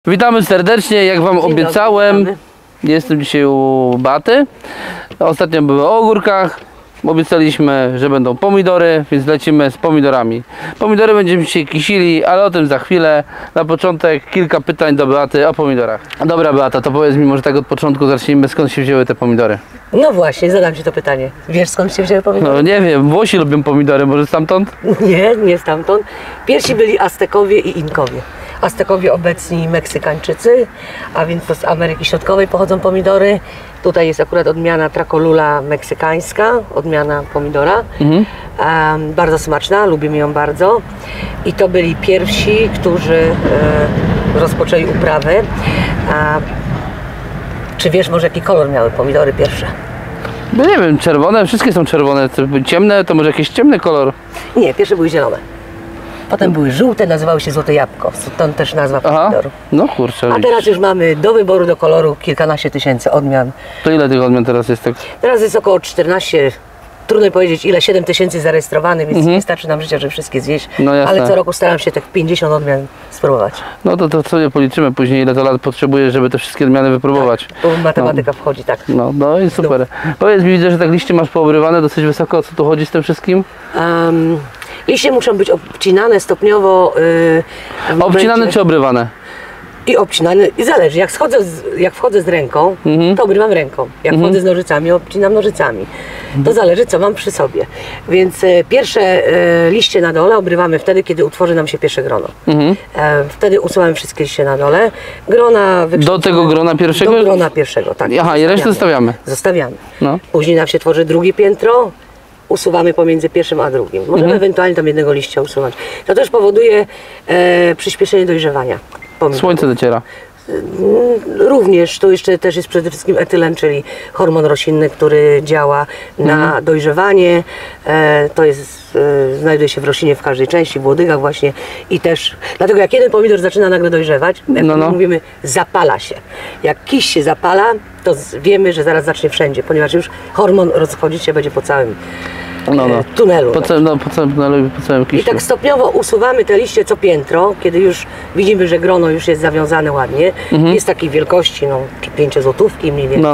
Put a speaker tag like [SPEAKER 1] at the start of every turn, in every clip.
[SPEAKER 1] Witamy serdecznie, jak Wam obiecałem. Jestem dzisiaj u Beaty. Ostatnio były o ogórkach. Obiecaliśmy, że będą pomidory, więc lecimy z pomidorami. Pomidory będziemy dzisiaj kisili, ale o tym za chwilę. Na początek kilka pytań do Beaty o pomidorach. Dobra Beata, to powiedz mi może tak od początku zacznijmy, skąd się wzięły te pomidory?
[SPEAKER 2] No właśnie, zadam Ci to pytanie. Wiesz, skąd się wzięły pomidory?
[SPEAKER 1] No nie wiem, Włosi lubią pomidory, może stamtąd?
[SPEAKER 2] Nie stamtąd. Pierwsi byli Aztekowie i Inkowie. Aztekowie obecni Meksykańczycy, a więc to z Ameryki Środkowej pochodzą pomidory. Tutaj jest akurat odmiana Tracolula meksykańska, odmiana pomidora. Bardzo smaczna, lubimy ją bardzo. I to byli pierwsi, którzy rozpoczęli uprawę. Czy wiesz może jaki kolor miały pomidory pierwsze?
[SPEAKER 1] No nie wiem, czerwone, wszystkie są czerwone. Ciemne, to może jakiś ciemny kolor?
[SPEAKER 2] Nie, pierwsze były zielone. Potem były żółte, nazywały się złote jabłko, stąd też nazwa pomidorów.
[SPEAKER 1] No kurczę.
[SPEAKER 2] A teraz już mamy do wyboru, do koloru kilkanaście tysięcy odmian.
[SPEAKER 1] To ile tych odmian teraz jest? Tak?
[SPEAKER 2] Teraz jest około 14, trudno powiedzieć ile, 7 tysięcy zarejestrowanych, więc nie starczy nam życia, żeby wszystkie zjeść.
[SPEAKER 1] No jasne.
[SPEAKER 2] Ale co roku staram się tych 50 odmian spróbować.
[SPEAKER 1] No to sobie policzymy później, ile to lat potrzebujesz, żeby te wszystkie odmiany wypróbować.
[SPEAKER 2] Bo matematyka wchodzi, tak.
[SPEAKER 1] No i super. Powiedz mi, widzę, że tak liście masz poobrywane dosyć wysoko. O co tu chodzi z tym wszystkim?
[SPEAKER 2] Liście muszą być obcinane stopniowo.
[SPEAKER 1] Obcinane czy obrywane?
[SPEAKER 2] I obcinane, i zależy, jak wchodzę z ręką, to obrywam ręką, jak wchodzę z nożycami, obcinam nożycami. To zależy, co mam przy sobie. Więc pierwsze liście na dole obrywamy wtedy, kiedy utworzy nam się pierwsze grono. Wtedy usuwamy wszystkie liście na dole. Grona
[SPEAKER 1] do tego grona pierwszego?
[SPEAKER 2] Do grona pierwszego, tak.
[SPEAKER 1] Aha, i resztę zostawiamy.
[SPEAKER 2] Zostawiamy.
[SPEAKER 1] No.
[SPEAKER 2] Później nam się tworzy drugie piętro. Usuwamy pomiędzy pierwszym a drugim. Możemy ewentualnie tam jednego liścia usunąć. To też powoduje przyspieszenie dojrzewania pomidorów.
[SPEAKER 1] Słońce dociera.
[SPEAKER 2] Również, tu jeszcze też jest przede wszystkim etylen, czyli hormon roślinny, który działa na dojrzewanie. To jest, znajduje się w roślinie w każdej części, w łodygach właśnie i też, dlatego jak jeden pomidor zaczyna nagle dojrzewać, jak mówimy, zapala się. Jak kiś się zapala, to wiemy, że zaraz zacznie wszędzie, ponieważ już hormon rozchodzić się będzie po całym tunelu.
[SPEAKER 1] Po całym tunelu i po całym kiściu.
[SPEAKER 2] I tak stopniowo usuwamy te liście co piętro, kiedy już widzimy, że grono już jest zawiązane ładnie. Jest takiej wielkości, czy 5 złotówki mniej więcej.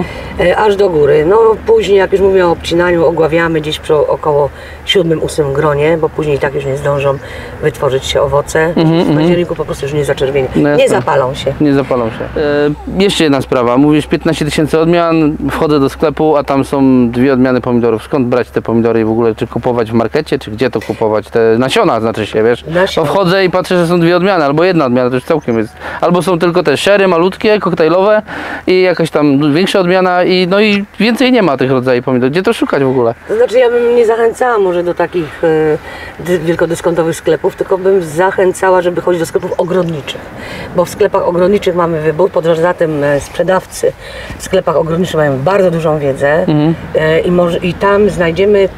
[SPEAKER 2] Aż do góry. No później, jak już mówię o obcinaniu, ogławiamy gdzieś przy około 7-8 gronie, bo później i tak już nie zdążą wytworzyć się owoce. W październiku po prostu już nie zaczerwienią. Nie zapalą się.
[SPEAKER 1] Nie zapalą się. Jeszcze jedna sprawa. Mówisz 15 tysięcy odmian, wchodzę do sklepu, a tam są 2 odmiany pomidorów. Skąd brać te pomidory i w ogóle, czy kupować w markecie, czy gdzie to kupować? Te nasiona znaczy się, wiesz? Bo wchodzę i patrzę, że są 2 odmiany, albo jedna odmiana, to już całkiem jest. Albo są tylko te sherry malutkie, koktajlowe i jakaś tam większa odmiana i więcej nie ma tych rodzajów pomidorów. Gdzie to szukać w ogóle?
[SPEAKER 2] To znaczy ja bym nie zachęcała może do takich wielkodyskontowych sklepów, tylko bym zachęcała, żeby chodzić do sklepów ogrodniczych. Bo w sklepach ogrodniczych mamy wybór, poza tym sprzedawcy w sklepach ogrodniczych mają bardzo dużą wiedzę i tam znajdziemy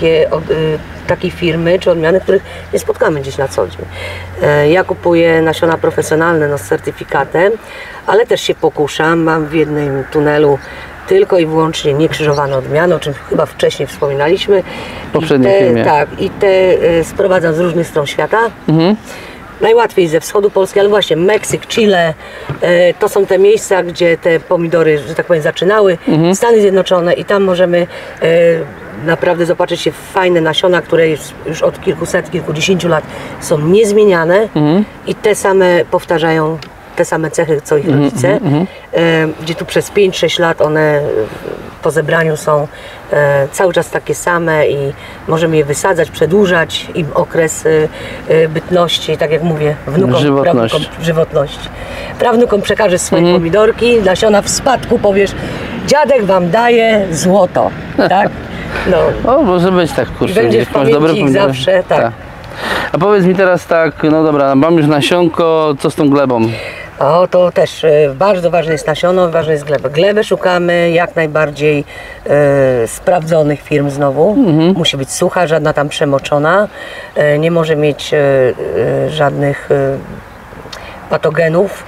[SPEAKER 2] takie firmy czy odmiany, których nie spotkamy gdzieś na co dzień. Ja kupuję nasiona profesjonalne z certyfikatem, ale też się pokuszam. Mam w jednym tunelu tylko i wyłącznie niekrzyżowane odmiany, o czym chyba wcześniej wspominaliśmy.
[SPEAKER 1] W poprzedniej filmie.
[SPEAKER 2] Tak, i te sprowadzam z różnych stron świata. Najłatwiej ze wschodu Polski, ale właśnie Meksyk, Chile, to są te miejsca, gdzie te pomidory, że tak powiem, zaczynały. Stany Zjednoczone i tam możemy naprawdę zobaczyć się fajne nasiona, które już od kilkuset, kilkudziesięciu lat są niezmieniane i te same powtarzają te same cechy, co ich rodzice, gdzie tu przez 5-6 lat one po zebraniu są cały czas takie same i możemy je wysadzać, przedłużać im okres bytności, tak jak mówię, żywotności. Prawnukom przekażesz swoje pomidorki, nasiona w spadku powiesz, dziadek wam daje złoto, tak?
[SPEAKER 1] O, może być tak, kurczę.
[SPEAKER 2] Będziesz pamięci ich zawsze, tak.
[SPEAKER 1] A powiedz mi teraz tak, no dobra, mam już nasionko, co z tą glebą?
[SPEAKER 2] O, to też bardzo ważne jest nasiono, ważna jest gleba. Glebę szukamy jak najbardziej sprawdzonych firm znowu. Musi być sucha, żadna tam przemoczona. Nie może mieć żadnych patogenów.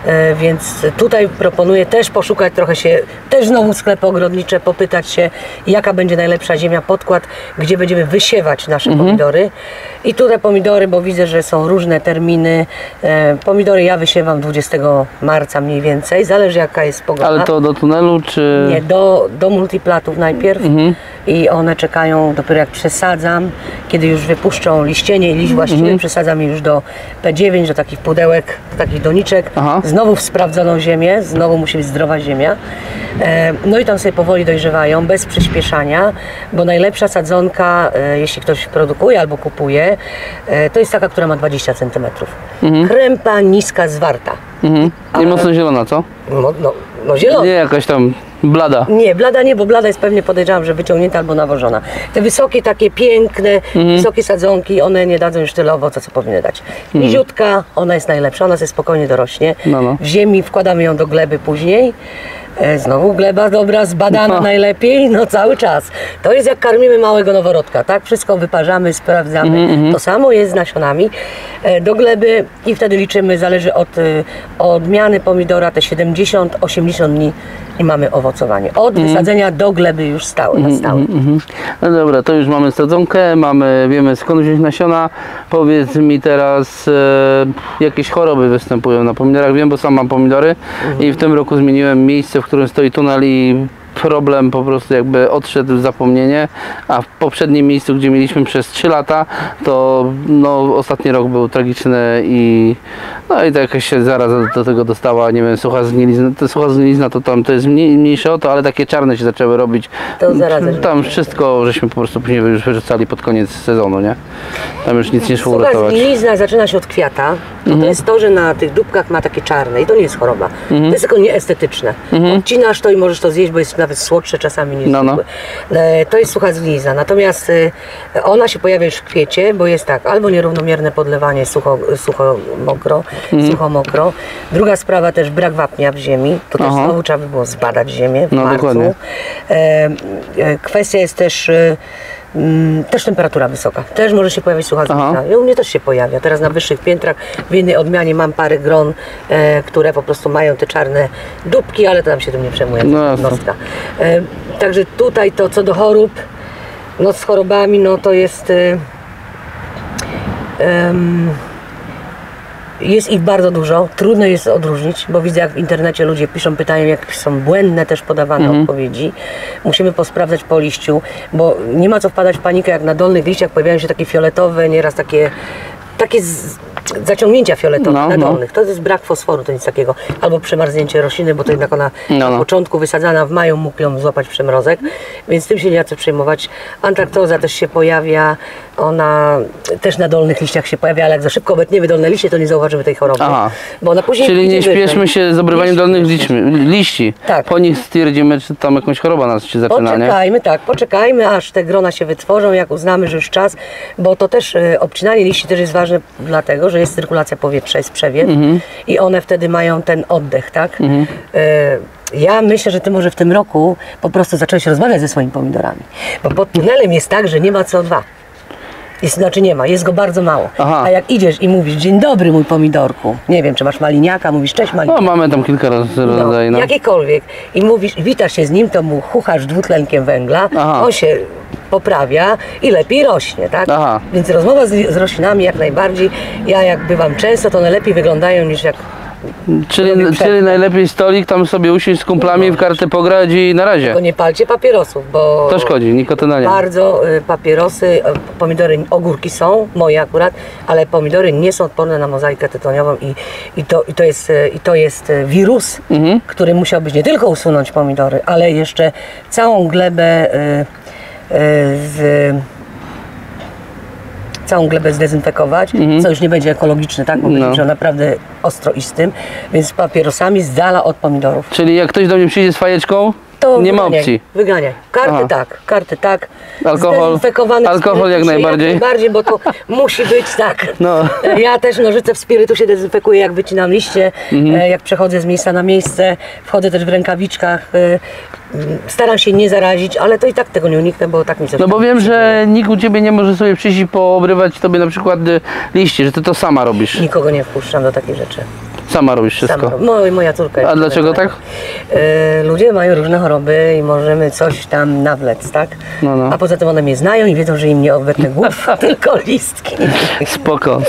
[SPEAKER 2] Więc tutaj proponuję też poszukać trochę się, też znowu sklepy ogrodnicze, popytać się, jaka będzie najlepsza ziemia, podkład, gdzie będziemy wysiewać nasze pomidory. I tutaj pomidory, bo widzę, że są różne terminy. Pomidory ja wysiewam 20 marca mniej więcej, zależy jaka jest pogoda.
[SPEAKER 1] Ale to do tunelu, czy...
[SPEAKER 2] Nie, do multiplatów najpierw i one czekają dopiero jak przesadzam, kiedy już wypuszczą liścienie i liść właściwy, przesadzam je już do P9, do takich pudełek, do takich doniczek, znowu w sprawdzoną ziemię, znowu musi być zdrowa ziemia. No i tam sobie powoli dojrzewają, bez przyspieszania, bo najlepsza sadzonka, jeśli ktoś produkuje albo kupuje, to jest taka, która ma 20 cm. Krępa, niska, zwarta.
[SPEAKER 1] I mocno zielona, co?
[SPEAKER 2] No zielona.
[SPEAKER 1] Nie jakaś tam blada.
[SPEAKER 2] Nie, blada nie, bo blada jest pewnie, podejrzewam, że wyciągnięta albo nawożona. Te wysokie, takie piękne, wysokie sadzonki, one nie dadzą już tyle owoca, co powinny dać. Niziutka, ona jest najlepsza, ona sobie spokojnie dorośnie. W ziemi wkładamy ją do gleby później. Znowu gleba dobra, zbadana najlepiej, no cały czas. To jest jak karmimy małego noworodka, tak? Wszystko wyparzamy, sprawdzamy. To samo jest z nasionami. Do gleby i wtedy liczymy, zależy od odmiany pomidora, te 70-80 dni i mamy owocowanie. Od wysadzenia do gleby już stałe, na stałe.
[SPEAKER 1] No dobra, to już mamy sadzonkę, wiemy skąd wziąć nasiona. Powiedz mi teraz, jakieś choroby występują na pomidorach. Wiem, bo sam mam pomidory i w tym roku zmieniłem miejsce, w którym stoi tunel i problem po prostu jakby odszedł w zapomnienie, a w poprzednim miejscu, gdzie mieliśmy przez 3 lata, to no, ostatni rok był tragiczny i no i to jakaś się zaraz do tego dostała, nie wiem, sucha zgnilizna to tam to jest mniejsze o to, ale takie czarne się zaczęły robić.
[SPEAKER 2] To zarazem.
[SPEAKER 1] Tam wszystko żeśmy po prostu później już wyrzucali pod koniec sezonu, nie? Tam już nic nie szło uratować.
[SPEAKER 2] Zgnilizna zaczyna się od kwiata. To jest to, że na tych dupkach ma takie czarne i to nie jest choroba. To jest tylko nieestetyczne. Odcinasz to i możesz to zjeść, bo jest nawet słodsze czasami niż zwykłe. To jest sucha zgnilizna. Natomiast ona się pojawia już w kwiecie, bo jest tak, albo nierównomierne podlewanie sucho-mokro. Druga sprawa też brak wapnia w ziemi. To też znowu trzeba by było zbadać ziemię w marcu.
[SPEAKER 1] Dokładnie.
[SPEAKER 2] Kwestia jest też temperatura wysoka. Też może się pojawić sucha zgnilizna. U mnie też się pojawia. Teraz na wyższych piętrach w jednej odmianie mam parę gron, które po prostu mają te czarne dupki, ale to tam się tym nie przejmuje. Także tutaj to co do chorób, no z chorobami, no to jest jest ich bardzo dużo, trudno jest odróżnić, bo widzę jak w internecie ludzie piszą, pytają jak są błędne też podawane odpowiedzi. Musimy posprawdzać po liściu, bo nie ma co wpadać w panikę, jak na dolnych liściach pojawiają się takie fioletowe, nieraz takie zaciągnięcia fioletowe na dolnych. To jest brak fosforu, to nic takiego. Albo przemarznięcie rośliny, bo to jednak ona na początku wysadzana w maju mógł ją złapać przymrozek, więc tym się nie ma co przejmować. Antraktoza też się pojawia, ona też na dolnych liściach się pojawia, ale jak za szybko obetniemy dolne liście, to nie zauważymy tej choroby. Bo ona później
[SPEAKER 1] czyli nie śpieszmy się z obrywaniem dolnych liści.
[SPEAKER 2] Tak.
[SPEAKER 1] Po nich stwierdzimy, czy tam jakąś choroba nas się zaczyna,
[SPEAKER 2] poczekajmy, aż te grona się wytworzą, jak uznamy, że już czas, bo to też obcinanie liści też jest ważne dlatego, że jest cyrkulacja powietrza, jest przewiew i one wtedy mają ten oddech, tak? Ja myślę, że ty może w tym roku po prostu zacząłeś rozmawiać ze swoimi pomidorami, bo pod tunelem jest tak, że nie ma CO2. Jest go bardzo mało. A jak idziesz i mówisz, dzień dobry mój pomidorku, nie wiem, czy masz maliniaka, mówisz cześć maliniaka.
[SPEAKER 1] No mamy tam kilka rodzajów.
[SPEAKER 2] Jakikolwiek. I mówisz, witasz się z nim, to mu chuchasz dwutlenkiem węgla, on się poprawia i lepiej rośnie, tak? Więc rozmowa z roślinami jak najbardziej, ja jak bywam często, to one lepiej wyglądają niż jak...
[SPEAKER 1] Czyli najlepiej stolik, tam sobie usiąść z kumplami, w kartę pograć i na razie.
[SPEAKER 2] Tylko nie palcie papierosów, bo...
[SPEAKER 1] To szkodzi, nikotyna nie.
[SPEAKER 2] Bardzo papierosy, pomidory, ogórki są, moje akurat, ale pomidory nie są odporne na mozaikę tytoniową i to jest wirus, który musiałbyś nie tylko usunąć pomidory, ale jeszcze całą glebę zdezynfekować, co już nie będzie ekologiczne, tak? Bo będzie naprawdę ostroistym, więc papierosami z dala od pomidorów.
[SPEAKER 1] Czyli jak ktoś do mnie przyjdzie z fajeczką, to nie ma opcji.
[SPEAKER 2] Wyganiaj. Karty tak.
[SPEAKER 1] Alkohol jak najbardziej.
[SPEAKER 2] Najbardziej, bo to musi być tak. Ja też nożyce w spirytusie dezynfekuję, jak wycinam liście, jak przechodzę z miejsca na miejsce, wchodzę też w rękawiczkach. Staram się nie zarazić, ale to i tak tego nie uniknę, bo tak mi coś
[SPEAKER 1] bo wiem, że nikt u ciebie nie może sobie przyjść i poobrywać tobie na przykład liście, że ty to sama robisz.
[SPEAKER 2] Nikogo nie wpuszczam do takich rzeczy.
[SPEAKER 1] Sama robisz wszystko.
[SPEAKER 2] Moja córka.
[SPEAKER 1] A dlaczego tak?
[SPEAKER 2] Ludzie mają różne choroby i możemy coś tam nawlec, tak?
[SPEAKER 1] No.
[SPEAKER 2] A poza tym one mnie znają i wiedzą, że im nie obetnę głów, tylko listki.
[SPEAKER 1] Spoko.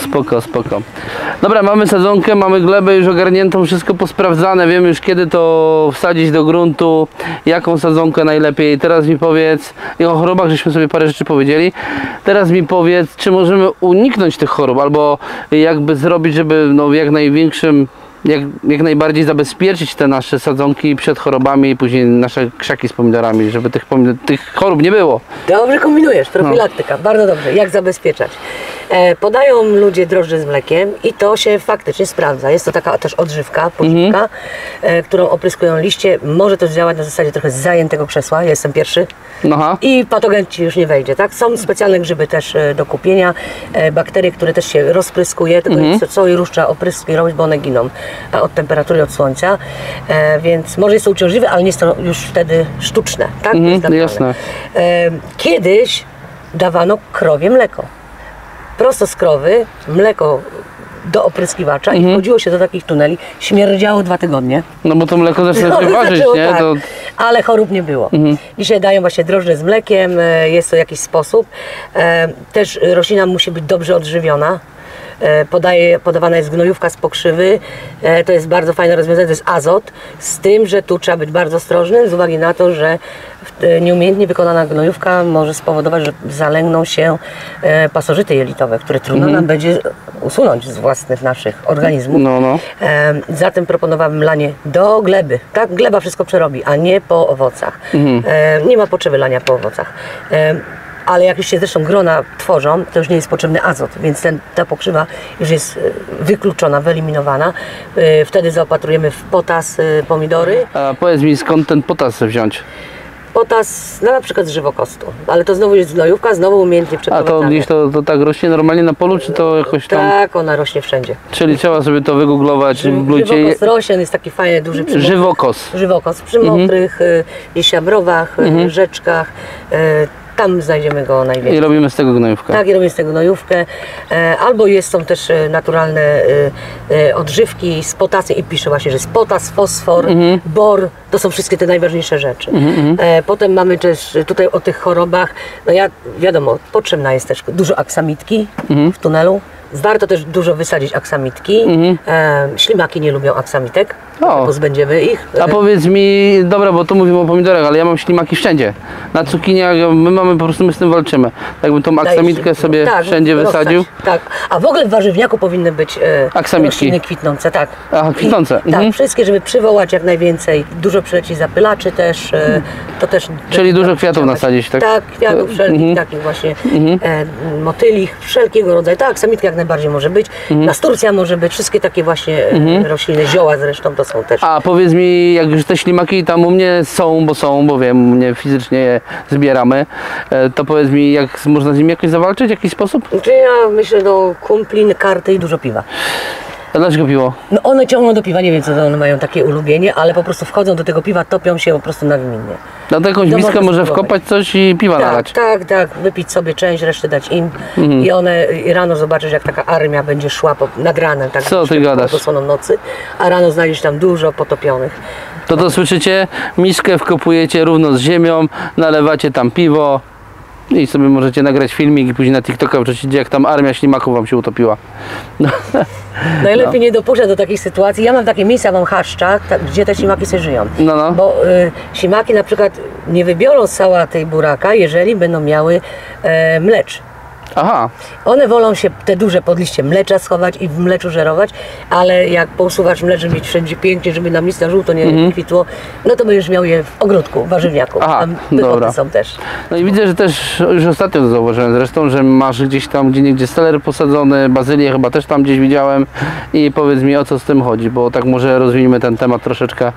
[SPEAKER 1] Dobra, mamy sadzonkę, mamy glebę już ogarniętą, wszystko posprawdzane, wiemy już kiedy to wsadzić do gruntu, jaką sadzonkę najlepiej. Teraz mi powiedz, i o chorobach żeśmy sobie parę rzeczy powiedzieli, teraz mi powiedz, czy możemy uniknąć tych chorób, albo jakby zrobić, żeby no, w jak największym, jak najbardziej zabezpieczyć te nasze sadzonki przed chorobami i później nasze krzaki z pomidorami, żeby tych chorób nie było.
[SPEAKER 2] Dobrze kombinujesz, profilaktyka, bardzo dobrze. Jak zabezpieczać? Podają ludzie drożdże z mlekiem i to się faktycznie sprawdza. Jest to taka też odżywka, pożywka, którą opryskują liście. Może to działać na zasadzie trochę zajętego krzesła, ja jestem pierwszy.
[SPEAKER 1] Aha.
[SPEAKER 2] I patogen ci już nie wejdzie, tak? Są specjalne grzyby też do kupienia, bakterie, które też się rozpryskuje, tylko co i róż trzeba opryski robić, bo one giną od temperatury, od słońca, więc może jest to uciążliwe, ale nie jest to już wtedy sztuczne, tak?
[SPEAKER 1] Jasne.
[SPEAKER 2] Kiedyś dawano krowie mleko. Prosto z krowy, mleko do opryskiwacza i wchodziło się do takich tuneli, śmierdziało 2 tygodnie.
[SPEAKER 1] No bo to mleko zaczyna się ważyć, nie?
[SPEAKER 2] Tak,
[SPEAKER 1] To...
[SPEAKER 2] ale chorób nie było. Dzisiaj dają właśnie drożdże z mlekiem, jest to jakiś sposób. Też roślina musi być dobrze odżywiona. Podawana jest gnojówka z pokrzywy, to jest bardzo fajne rozwiązanie, to jest azot, z tym, że tu trzeba być bardzo ostrożnym z uwagi na to, że nieumiejętnie wykonana gnojówka może spowodować, że zalęgną się pasożyty jelitowe, które trudno nam będzie usunąć z własnych naszych organizmów. Zatem proponowałabym lanie do gleby, tak? Gleba wszystko przerobi, a nie po owocach. Nie ma potrzeby lania po owocach. Ale jak już się zresztą grona tworzą, to już nie jest potrzebny azot, więc ta pokrzywa już jest wykluczona, wyeliminowana. Wtedy zaopatrujemy w potas pomidory.
[SPEAKER 1] A powiedz mi, skąd ten potas wziąć?
[SPEAKER 2] Potas, no na przykład z żywokostu, ale to znowu jest gnojówka, znowu umiejętnie
[SPEAKER 1] A
[SPEAKER 2] przeprowadzane.
[SPEAKER 1] to gdzieś to tak rośnie normalnie na polu, czy to jakoś tam...
[SPEAKER 2] Tak, ona rośnie wszędzie.
[SPEAKER 1] Czyli trzeba sobie to wygooglować w blucie.
[SPEAKER 2] Żywokos rośnie, jest taki fajny, duży przy
[SPEAKER 1] Żywokos.
[SPEAKER 2] Żywokos przy mokrych, jesiobrowach, rzeczkach. Tam znajdziemy go najwięcej.
[SPEAKER 1] I robimy z tego gnojówkę.
[SPEAKER 2] Tak, i robimy z tego gnojówkę. Albo są też naturalne odżywki z potasem i pisze właśnie, że jest potas, fosfor, bor. To są wszystkie te najważniejsze rzeczy. Potem mamy też tutaj o tych chorobach, no wiadomo, potrzebna jest też dużo aksamitki w tunelu. Warto też dużo wysadzić aksamitki. Ślimaki nie lubią aksamitek, pozbędziemy ich.
[SPEAKER 1] A powiedz mi, dobra, bo tu mówimy o pomidorach, ale ja mam ślimaki wszędzie. Na cukiniach my z tym walczymy. Jakbym tą aksamitkę sobie wszędzie wysadził.
[SPEAKER 2] Tak, a w ogóle w warzywniaku powinny być rośliny kwitnące, tak.
[SPEAKER 1] Aha, kwitnące.
[SPEAKER 2] Tak, wszystkie, żeby przywołać jak najwięcej. Dużo przyleci zapylaczy też. To też
[SPEAKER 1] czyli dużo kwiatów nasadzić, tak?
[SPEAKER 2] Tak, kwiatów wszelkich, takich właśnie motylich, wszelkiego rodzaju. Tak, aksamitka jak najbardziej może być. Nasturcja może być, wszystkie takie właśnie rośliny, zioła zresztą to są też. A
[SPEAKER 1] powiedz mi, jak już te ślimaki tam u mnie bo wiem, u mnie fizycznie je zbieramy, to powiedz mi, jak można z nimi jakoś zawalczyć, w jakiś sposób?
[SPEAKER 2] Ja myślę, kumplin, karty i dużo piwa.
[SPEAKER 1] A dlaczego piwo?
[SPEAKER 2] No one ciągną do piwa, nie wiem co one mają takie ulubienie, ale po prostu wchodzą do tego piwa, topią się po prostu nagminnie.
[SPEAKER 1] Na to jakąś miskę może wkopać coś i piwa nalać.
[SPEAKER 2] Tak, wypić sobie część, resztę dać im i one rano zobaczysz, jak taka armia będzie szła nad ranem, tak
[SPEAKER 1] co ty gadasz?
[SPEAKER 2] Po słoną nocy, a rano znajdziesz tam dużo potopionych.
[SPEAKER 1] To słyszycie? Miskę wkopujecie równo z ziemią, nalewacie tam piwo i sobie możecie nagrać filmik i później na TikToka wrzucić, jak tam armia ślimaków wam się utopiła.
[SPEAKER 2] Najlepiej nie dopuszczać do takich sytuacji. Ja mam takie miejsca, mam chaszczach, gdzie te ślimaki sobie żyją. Bo ślimaki na przykład nie wybiorą z cała tej buraka, jeżeli będą miały mlecz.
[SPEAKER 1] Aha.
[SPEAKER 2] One wolą się te duże podliście mlecza schować i w mleczu żerować, ale jak pousuwasz mlecz, żeby mieć wszędzie pięknie, żeby nam nic na żółto nie kwitło, no to będziesz miał je w ogródku, w warzywniaku. Tam pychoty są też.
[SPEAKER 1] No i widzę, że też już ostatnio to zauważyłem zresztą, że masz gdzieś tam gdzieniegdzie celery posadzone, bazylię chyba też tam gdzieś widziałem i powiedz mi, o co z tym chodzi, bo tak może rozwiniemy ten temat troszeczkę.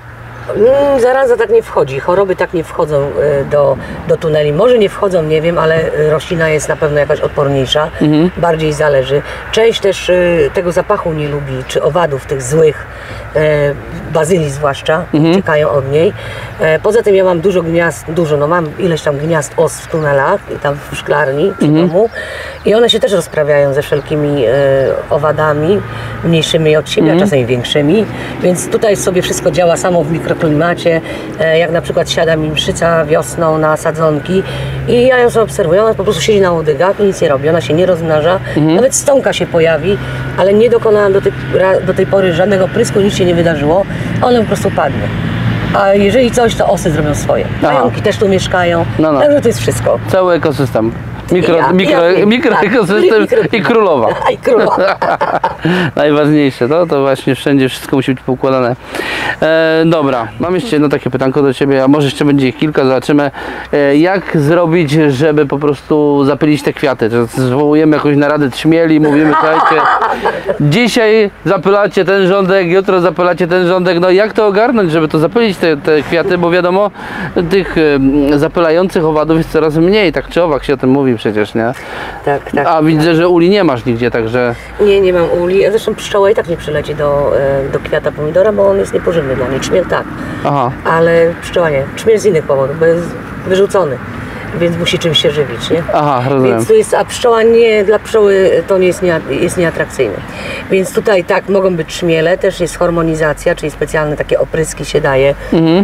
[SPEAKER 2] Zaraza tak nie wchodzi, choroby tak nie wchodzą do tuneli. Może nie wchodzą, nie wiem, ale roślina jest na pewno jakaś odporniejsza, bardziej zależy. Część też tego zapachu nie lubi, czy owadów tych złych, bazylii zwłaszcza, uciekają od niej. Poza tym ja mam dużo gniazd, mam ileś tam gniazd os w tunelach, tam w szklarni przy domu i one się też rozprawiają ze wszelkimi owadami, mniejszymi od siebie, a czasami większymi, więc tutaj sobie wszystko działa samo w mikroklimacie. Jak na przykład siada mi mszyca wiosną na sadzonki i ja ją sobie obserwuję, ona po prostu siedzi na łodygach i nic nie robi, ona się nie rozmnaża, nawet stąka się pojawi, ale nie dokonałam do tej pory żadnego prysku, nic się nie wydarzyło, ona po prostu padnie. A jeżeli coś, to osy zrobią swoje. Pająki też tu mieszkają, także to jest wszystko.
[SPEAKER 1] Cały ekosystem. Mikroekosystem i królowa.
[SPEAKER 2] I królowa.
[SPEAKER 1] Najważniejsze, to właśnie wszędzie wszystko musi być poukładane. Dobra, mam jeszcze jedno takie pytanko do Ciebie, a może jeszcze będzie ich kilka, zobaczymy. Jak zrobić, żeby po prostu zapylić te kwiaty? Zwołujemy jakąś naradę trzmieli, mówimy, słuchajcie, dzisiaj zapylacie ten rządek, jutro zapylacie ten rządek. No jak to ogarnąć, żeby to zapylić te kwiaty, bo wiadomo, tych zapylających owadów jest coraz mniej, tak czy owak się o tym mówi przecież, nie?
[SPEAKER 2] Tak.
[SPEAKER 1] A widzę, że uli nie masz nigdzie, także...
[SPEAKER 2] Nie mam uli, a zresztą pszczoła i tak nie przyleci do kwiata pomidora, bo on jest niepożywny dla niej. Czmiel tak, ale pszczoła nie. Czmiel z innych powodów, bo jest wyrzucony, więc musi czymś się żywić, nie?
[SPEAKER 1] Rozumiem.
[SPEAKER 2] Więc tu jest, a pszczoła dla pszczoły to nie jest nieatrakcyjne. Więc tutaj tak, mogą być czmiele, też jest hormonizacja, czyli specjalne takie opryski się daje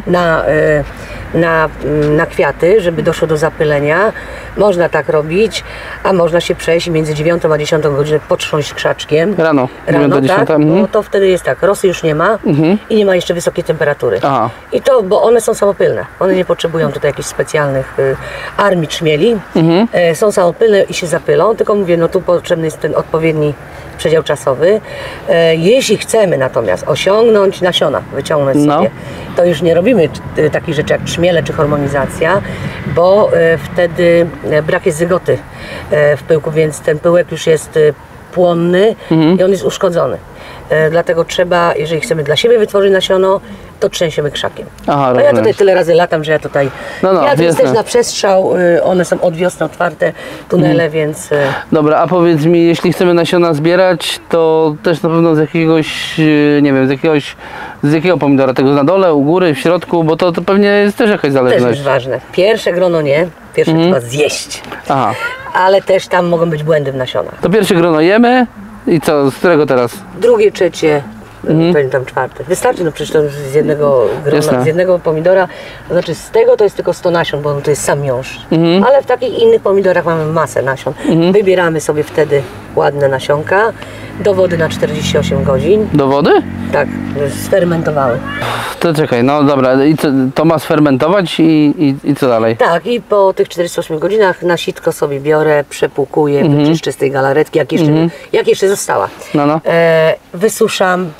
[SPEAKER 2] na kwiaty, żeby doszło do zapylenia. Można tak robić, a można się przejść między 9 a 10 godzinę, potrząść krzaczkiem.
[SPEAKER 1] Rano 10.
[SPEAKER 2] Tak, no to wtedy jest tak, rosy już nie ma i nie ma jeszcze wysokiej temperatury. I to, bo one są samopylne. One nie potrzebują tutaj jakichś specjalnych armii trzmieli. Są samopylne i się zapylą, tylko mówię, no tu potrzebny jest ten odpowiedni przedział czasowy. Jeśli chcemy natomiast osiągnąć nasiona, wyciągnąć sobie, to już nie robimy takich rzeczy jak trzmiele czy hormonizacja, bo wtedy brak jest zygoty w pyłku, więc ten pyłek już jest płonny i on jest uszkodzony. Dlatego trzeba, jeżeli chcemy dla siebie wytworzyć nasiono, to trzęsiemy krzakiem. A ja tutaj tyle razy latam, że ja tutaj... to jest też na przestrzał, one są od wiosny otwarte, tunele, więc...
[SPEAKER 1] Dobra, a powiedz mi, jeśli chcemy nasiona zbierać, to też na pewno z jakiegoś, nie wiem, z jakiego pomidora? Tego na dole, u góry, w środku, bo to pewnie jest też jakaś zależność.
[SPEAKER 2] Też jest ważne. Pierwsze grono nie, pierwsze trzeba zjeść. Ale też tam mogą być błędy w nasionach.
[SPEAKER 1] To pierwsze grono jemy i co, z którego teraz?
[SPEAKER 2] Drugie, trzecie, pamiętam czwarte. Wystarczy, no przecież to z jednego grona, z jednego pomidora, to znaczy z tego to jest tylko 100 nasion, bo to jest sam miąższ. Ale w takich innych pomidorach mamy masę nasion. Wybieramy sobie wtedy ładne nasionka, do wody na 48 godzin.
[SPEAKER 1] Do wody?
[SPEAKER 2] Tak, sfermentowały.
[SPEAKER 1] To czekaj, no dobra, i co, to ma sfermentować i co dalej?
[SPEAKER 2] Tak, i po tych 48 godzinach na sitko sobie biorę, przepłukuję, wyczyszczę z tej galaretki, jak jeszcze została. Wysuszam,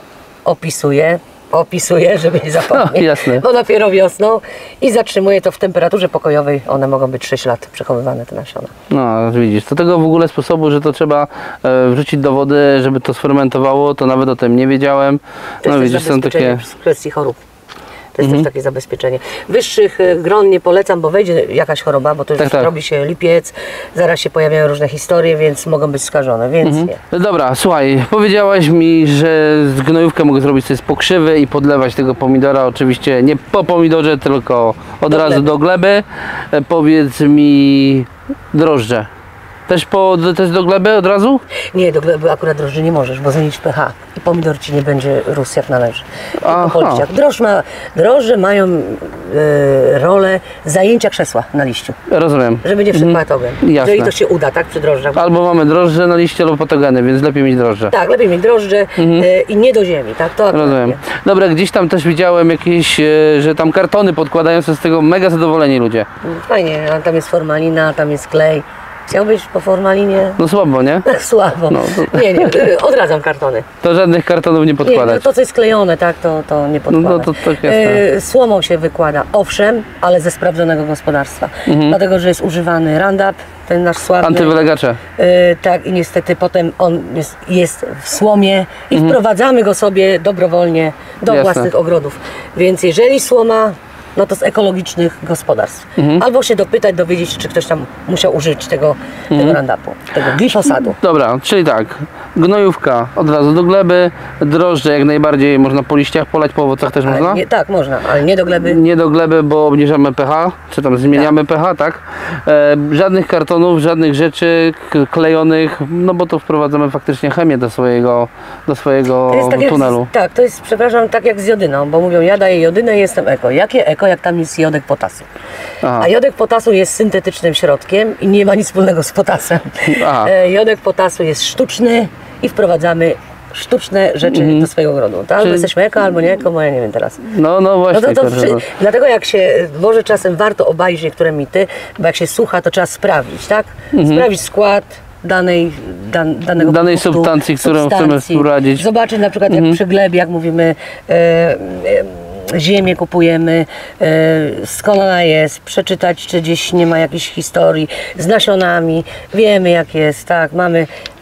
[SPEAKER 2] opisuję, żeby nie zapomnieć,
[SPEAKER 1] jasne.
[SPEAKER 2] bo dopiero wiosną i zatrzymuję to w temperaturze pokojowej, one mogą być 6 lat przechowywane, te nasiona.
[SPEAKER 1] No widzisz, to tego w ogóle sposobu, że to trzeba wrzucić do wody, żeby to sfermentowało, to nawet o tym nie wiedziałem.
[SPEAKER 2] To widzisz, są takie... w kwestii chorób. To jest też takie zabezpieczenie. Wyższych gron nie polecam, bo wejdzie jakaś choroba, bo to już robi się lipiec, zaraz się pojawiają różne historie, więc mogą być skażone, więc nie.
[SPEAKER 1] Dobra, słuchaj, powiedziałaś mi, że z gnojówkę mogę zrobić sobie z pokrzywy i podlewać tego pomidora, oczywiście nie po pomidorze, tylko od razu do gleby. Powiedz mi, drożdże. Też do gleby od razu?
[SPEAKER 2] Nie, do gleby akurat drożdży nie możesz, bo zmienić pH i pomidor ci nie będzie rósł jak należy. Drożdże mają rolę zajęcia krzesła na liściu.
[SPEAKER 1] Rozumiem.
[SPEAKER 2] Żeby nie wszedł patogen. Jeżeli to się uda, tak, przy drożdżach.
[SPEAKER 1] Albo mamy drożdże na liście albo patogeny, więc lepiej mieć drożdże.
[SPEAKER 2] Tak, lepiej mieć drożdże i nie do ziemi, tak? To
[SPEAKER 1] rozumiem. Dobra, gdzieś tam też widziałem jakieś, że tam kartony podkładają, są z tego mega zadowoleni ludzie.
[SPEAKER 2] Fajnie, a tam jest formalina, tam jest klej. Chciałbyś po formalinie?
[SPEAKER 1] No słabo, nie?
[SPEAKER 2] Słabo.
[SPEAKER 1] No,
[SPEAKER 2] Nie, odradzam kartony.
[SPEAKER 1] To żadnych kartonów nie
[SPEAKER 2] Nie, no
[SPEAKER 1] podkładać.
[SPEAKER 2] to co jest klejone, tak, to nie podkładać.
[SPEAKER 1] No to tak jest.
[SPEAKER 2] Słomą się wykłada, owszem, ale ze sprawdzonego gospodarstwa. Dlatego, że jest używany Roundup, ten nasz sławny.
[SPEAKER 1] Antywylegacze.
[SPEAKER 2] Tak, i niestety potem on jest w słomie i wprowadzamy go sobie dobrowolnie do
[SPEAKER 1] Jasne.
[SPEAKER 2] własnych ogrodów. Więc jeżeli słoma, no to z ekologicznych gospodarstw. Albo się dopytać, dowiedzieć się, czy ktoś tam musiał użyć tego Roundupu, tego glifosatu.
[SPEAKER 1] Dobra, czyli tak, gnojówka od razu do gleby, drożdże jak najbardziej można po liściach polać, po owocach też można?
[SPEAKER 2] Nie, tak, można, ale nie do gleby.
[SPEAKER 1] Nie do gleby, bo obniżamy pH, czy tam zmieniamy pH, tak? Żadnych kartonów, żadnych rzeczy klejonych, no bo to wprowadzamy faktycznie chemię do swojego
[SPEAKER 2] To jest tak
[SPEAKER 1] tunelu.
[SPEAKER 2] tak, to jest, przepraszam, tak jak z jodyną, bo mówią, ja daję jodynę i jestem eko. Jakie eko, jak tam jest jodek potasu?
[SPEAKER 1] Aha.
[SPEAKER 2] A jodek potasu jest syntetycznym środkiem i nie ma nic wspólnego z potasem.
[SPEAKER 1] Aha.
[SPEAKER 2] Jodek potasu jest sztuczny i wprowadzamy sztuczne rzeczy do swojego ogrodu. To albo
[SPEAKER 1] Czyli-
[SPEAKER 2] jesteśmy eko, albo nie eko, bo ja nie wiem teraz.
[SPEAKER 1] No właśnie.
[SPEAKER 2] No to
[SPEAKER 1] kurczę, no.
[SPEAKER 2] dlatego jak się, może czasem warto obejrzeć niektóre mity, bo jak się słucha, to trzeba sprawdzić, tak? Sprawdzić skład danego
[SPEAKER 1] Danej
[SPEAKER 2] produktu,
[SPEAKER 1] substancji, którą chcemy
[SPEAKER 2] substancji.
[SPEAKER 1] wprowadzić.
[SPEAKER 2] Zobaczyć na przykład jak przy glebie, jak mówimy, ziemię kupujemy, skąd ona jest, przeczytać, czy gdzieś nie ma jakiejś historii, z nasionami, wiemy jak jest, tak, mamy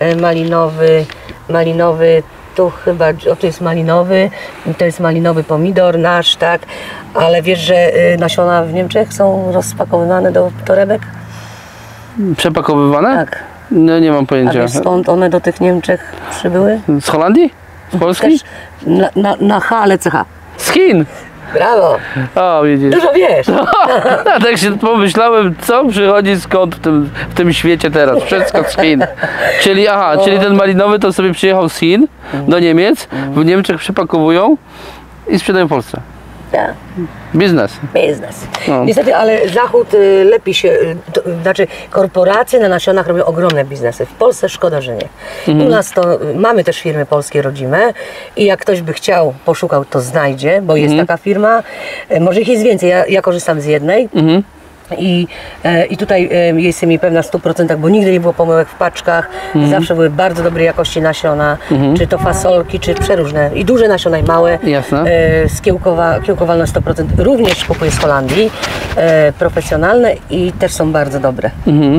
[SPEAKER 2] malinowy, tu chyba, to jest malinowy, to jest malinowy pomidor nasz, tak, ale wiesz, że nasiona w Niemczech są rozpakowywane do torebek?
[SPEAKER 1] Przepakowywane?
[SPEAKER 2] Tak.
[SPEAKER 1] No nie mam
[SPEAKER 2] A
[SPEAKER 1] pojęcia.
[SPEAKER 2] wiesz skąd one do tych Niemczech przybyły?
[SPEAKER 1] Z Holandii? Z Polski?
[SPEAKER 2] Też na H, ale CH.
[SPEAKER 1] Z Chin!
[SPEAKER 2] Brawo,
[SPEAKER 1] O, widzisz.
[SPEAKER 2] dużo wiesz.
[SPEAKER 1] Ja tak się pomyślałem, co przychodzi skąd w tym świecie teraz. Wszystko z Chin. Czyli czyli ten malinowy to sobie przyjechał z Chin do Niemiec, w Niemczech przepakowują i sprzedają w Polsce.
[SPEAKER 2] Tak.
[SPEAKER 1] Biznes.
[SPEAKER 2] Biznes.
[SPEAKER 1] No.
[SPEAKER 2] Niestety, ale Zachód lepiej się, znaczy korporacje na nasionach robią ogromne biznesy. W Polsce szkoda, że nie. U nas to mamy też firmy polskie rodzime i jak ktoś by chciał, poszukał, to znajdzie, bo jest taka firma. Może ich jest więcej, ja korzystam z jednej. I tutaj jestem mi pewna w 100%, bo nigdy nie było pomyłek w paczkach, zawsze były bardzo dobrej jakości nasiona, czy to fasolki, czy przeróżne, i duże nasiona, i małe.
[SPEAKER 1] Jasne.
[SPEAKER 2] Kiełkowalne 100%, również kupuję z Holandii, profesjonalne i też są bardzo dobre.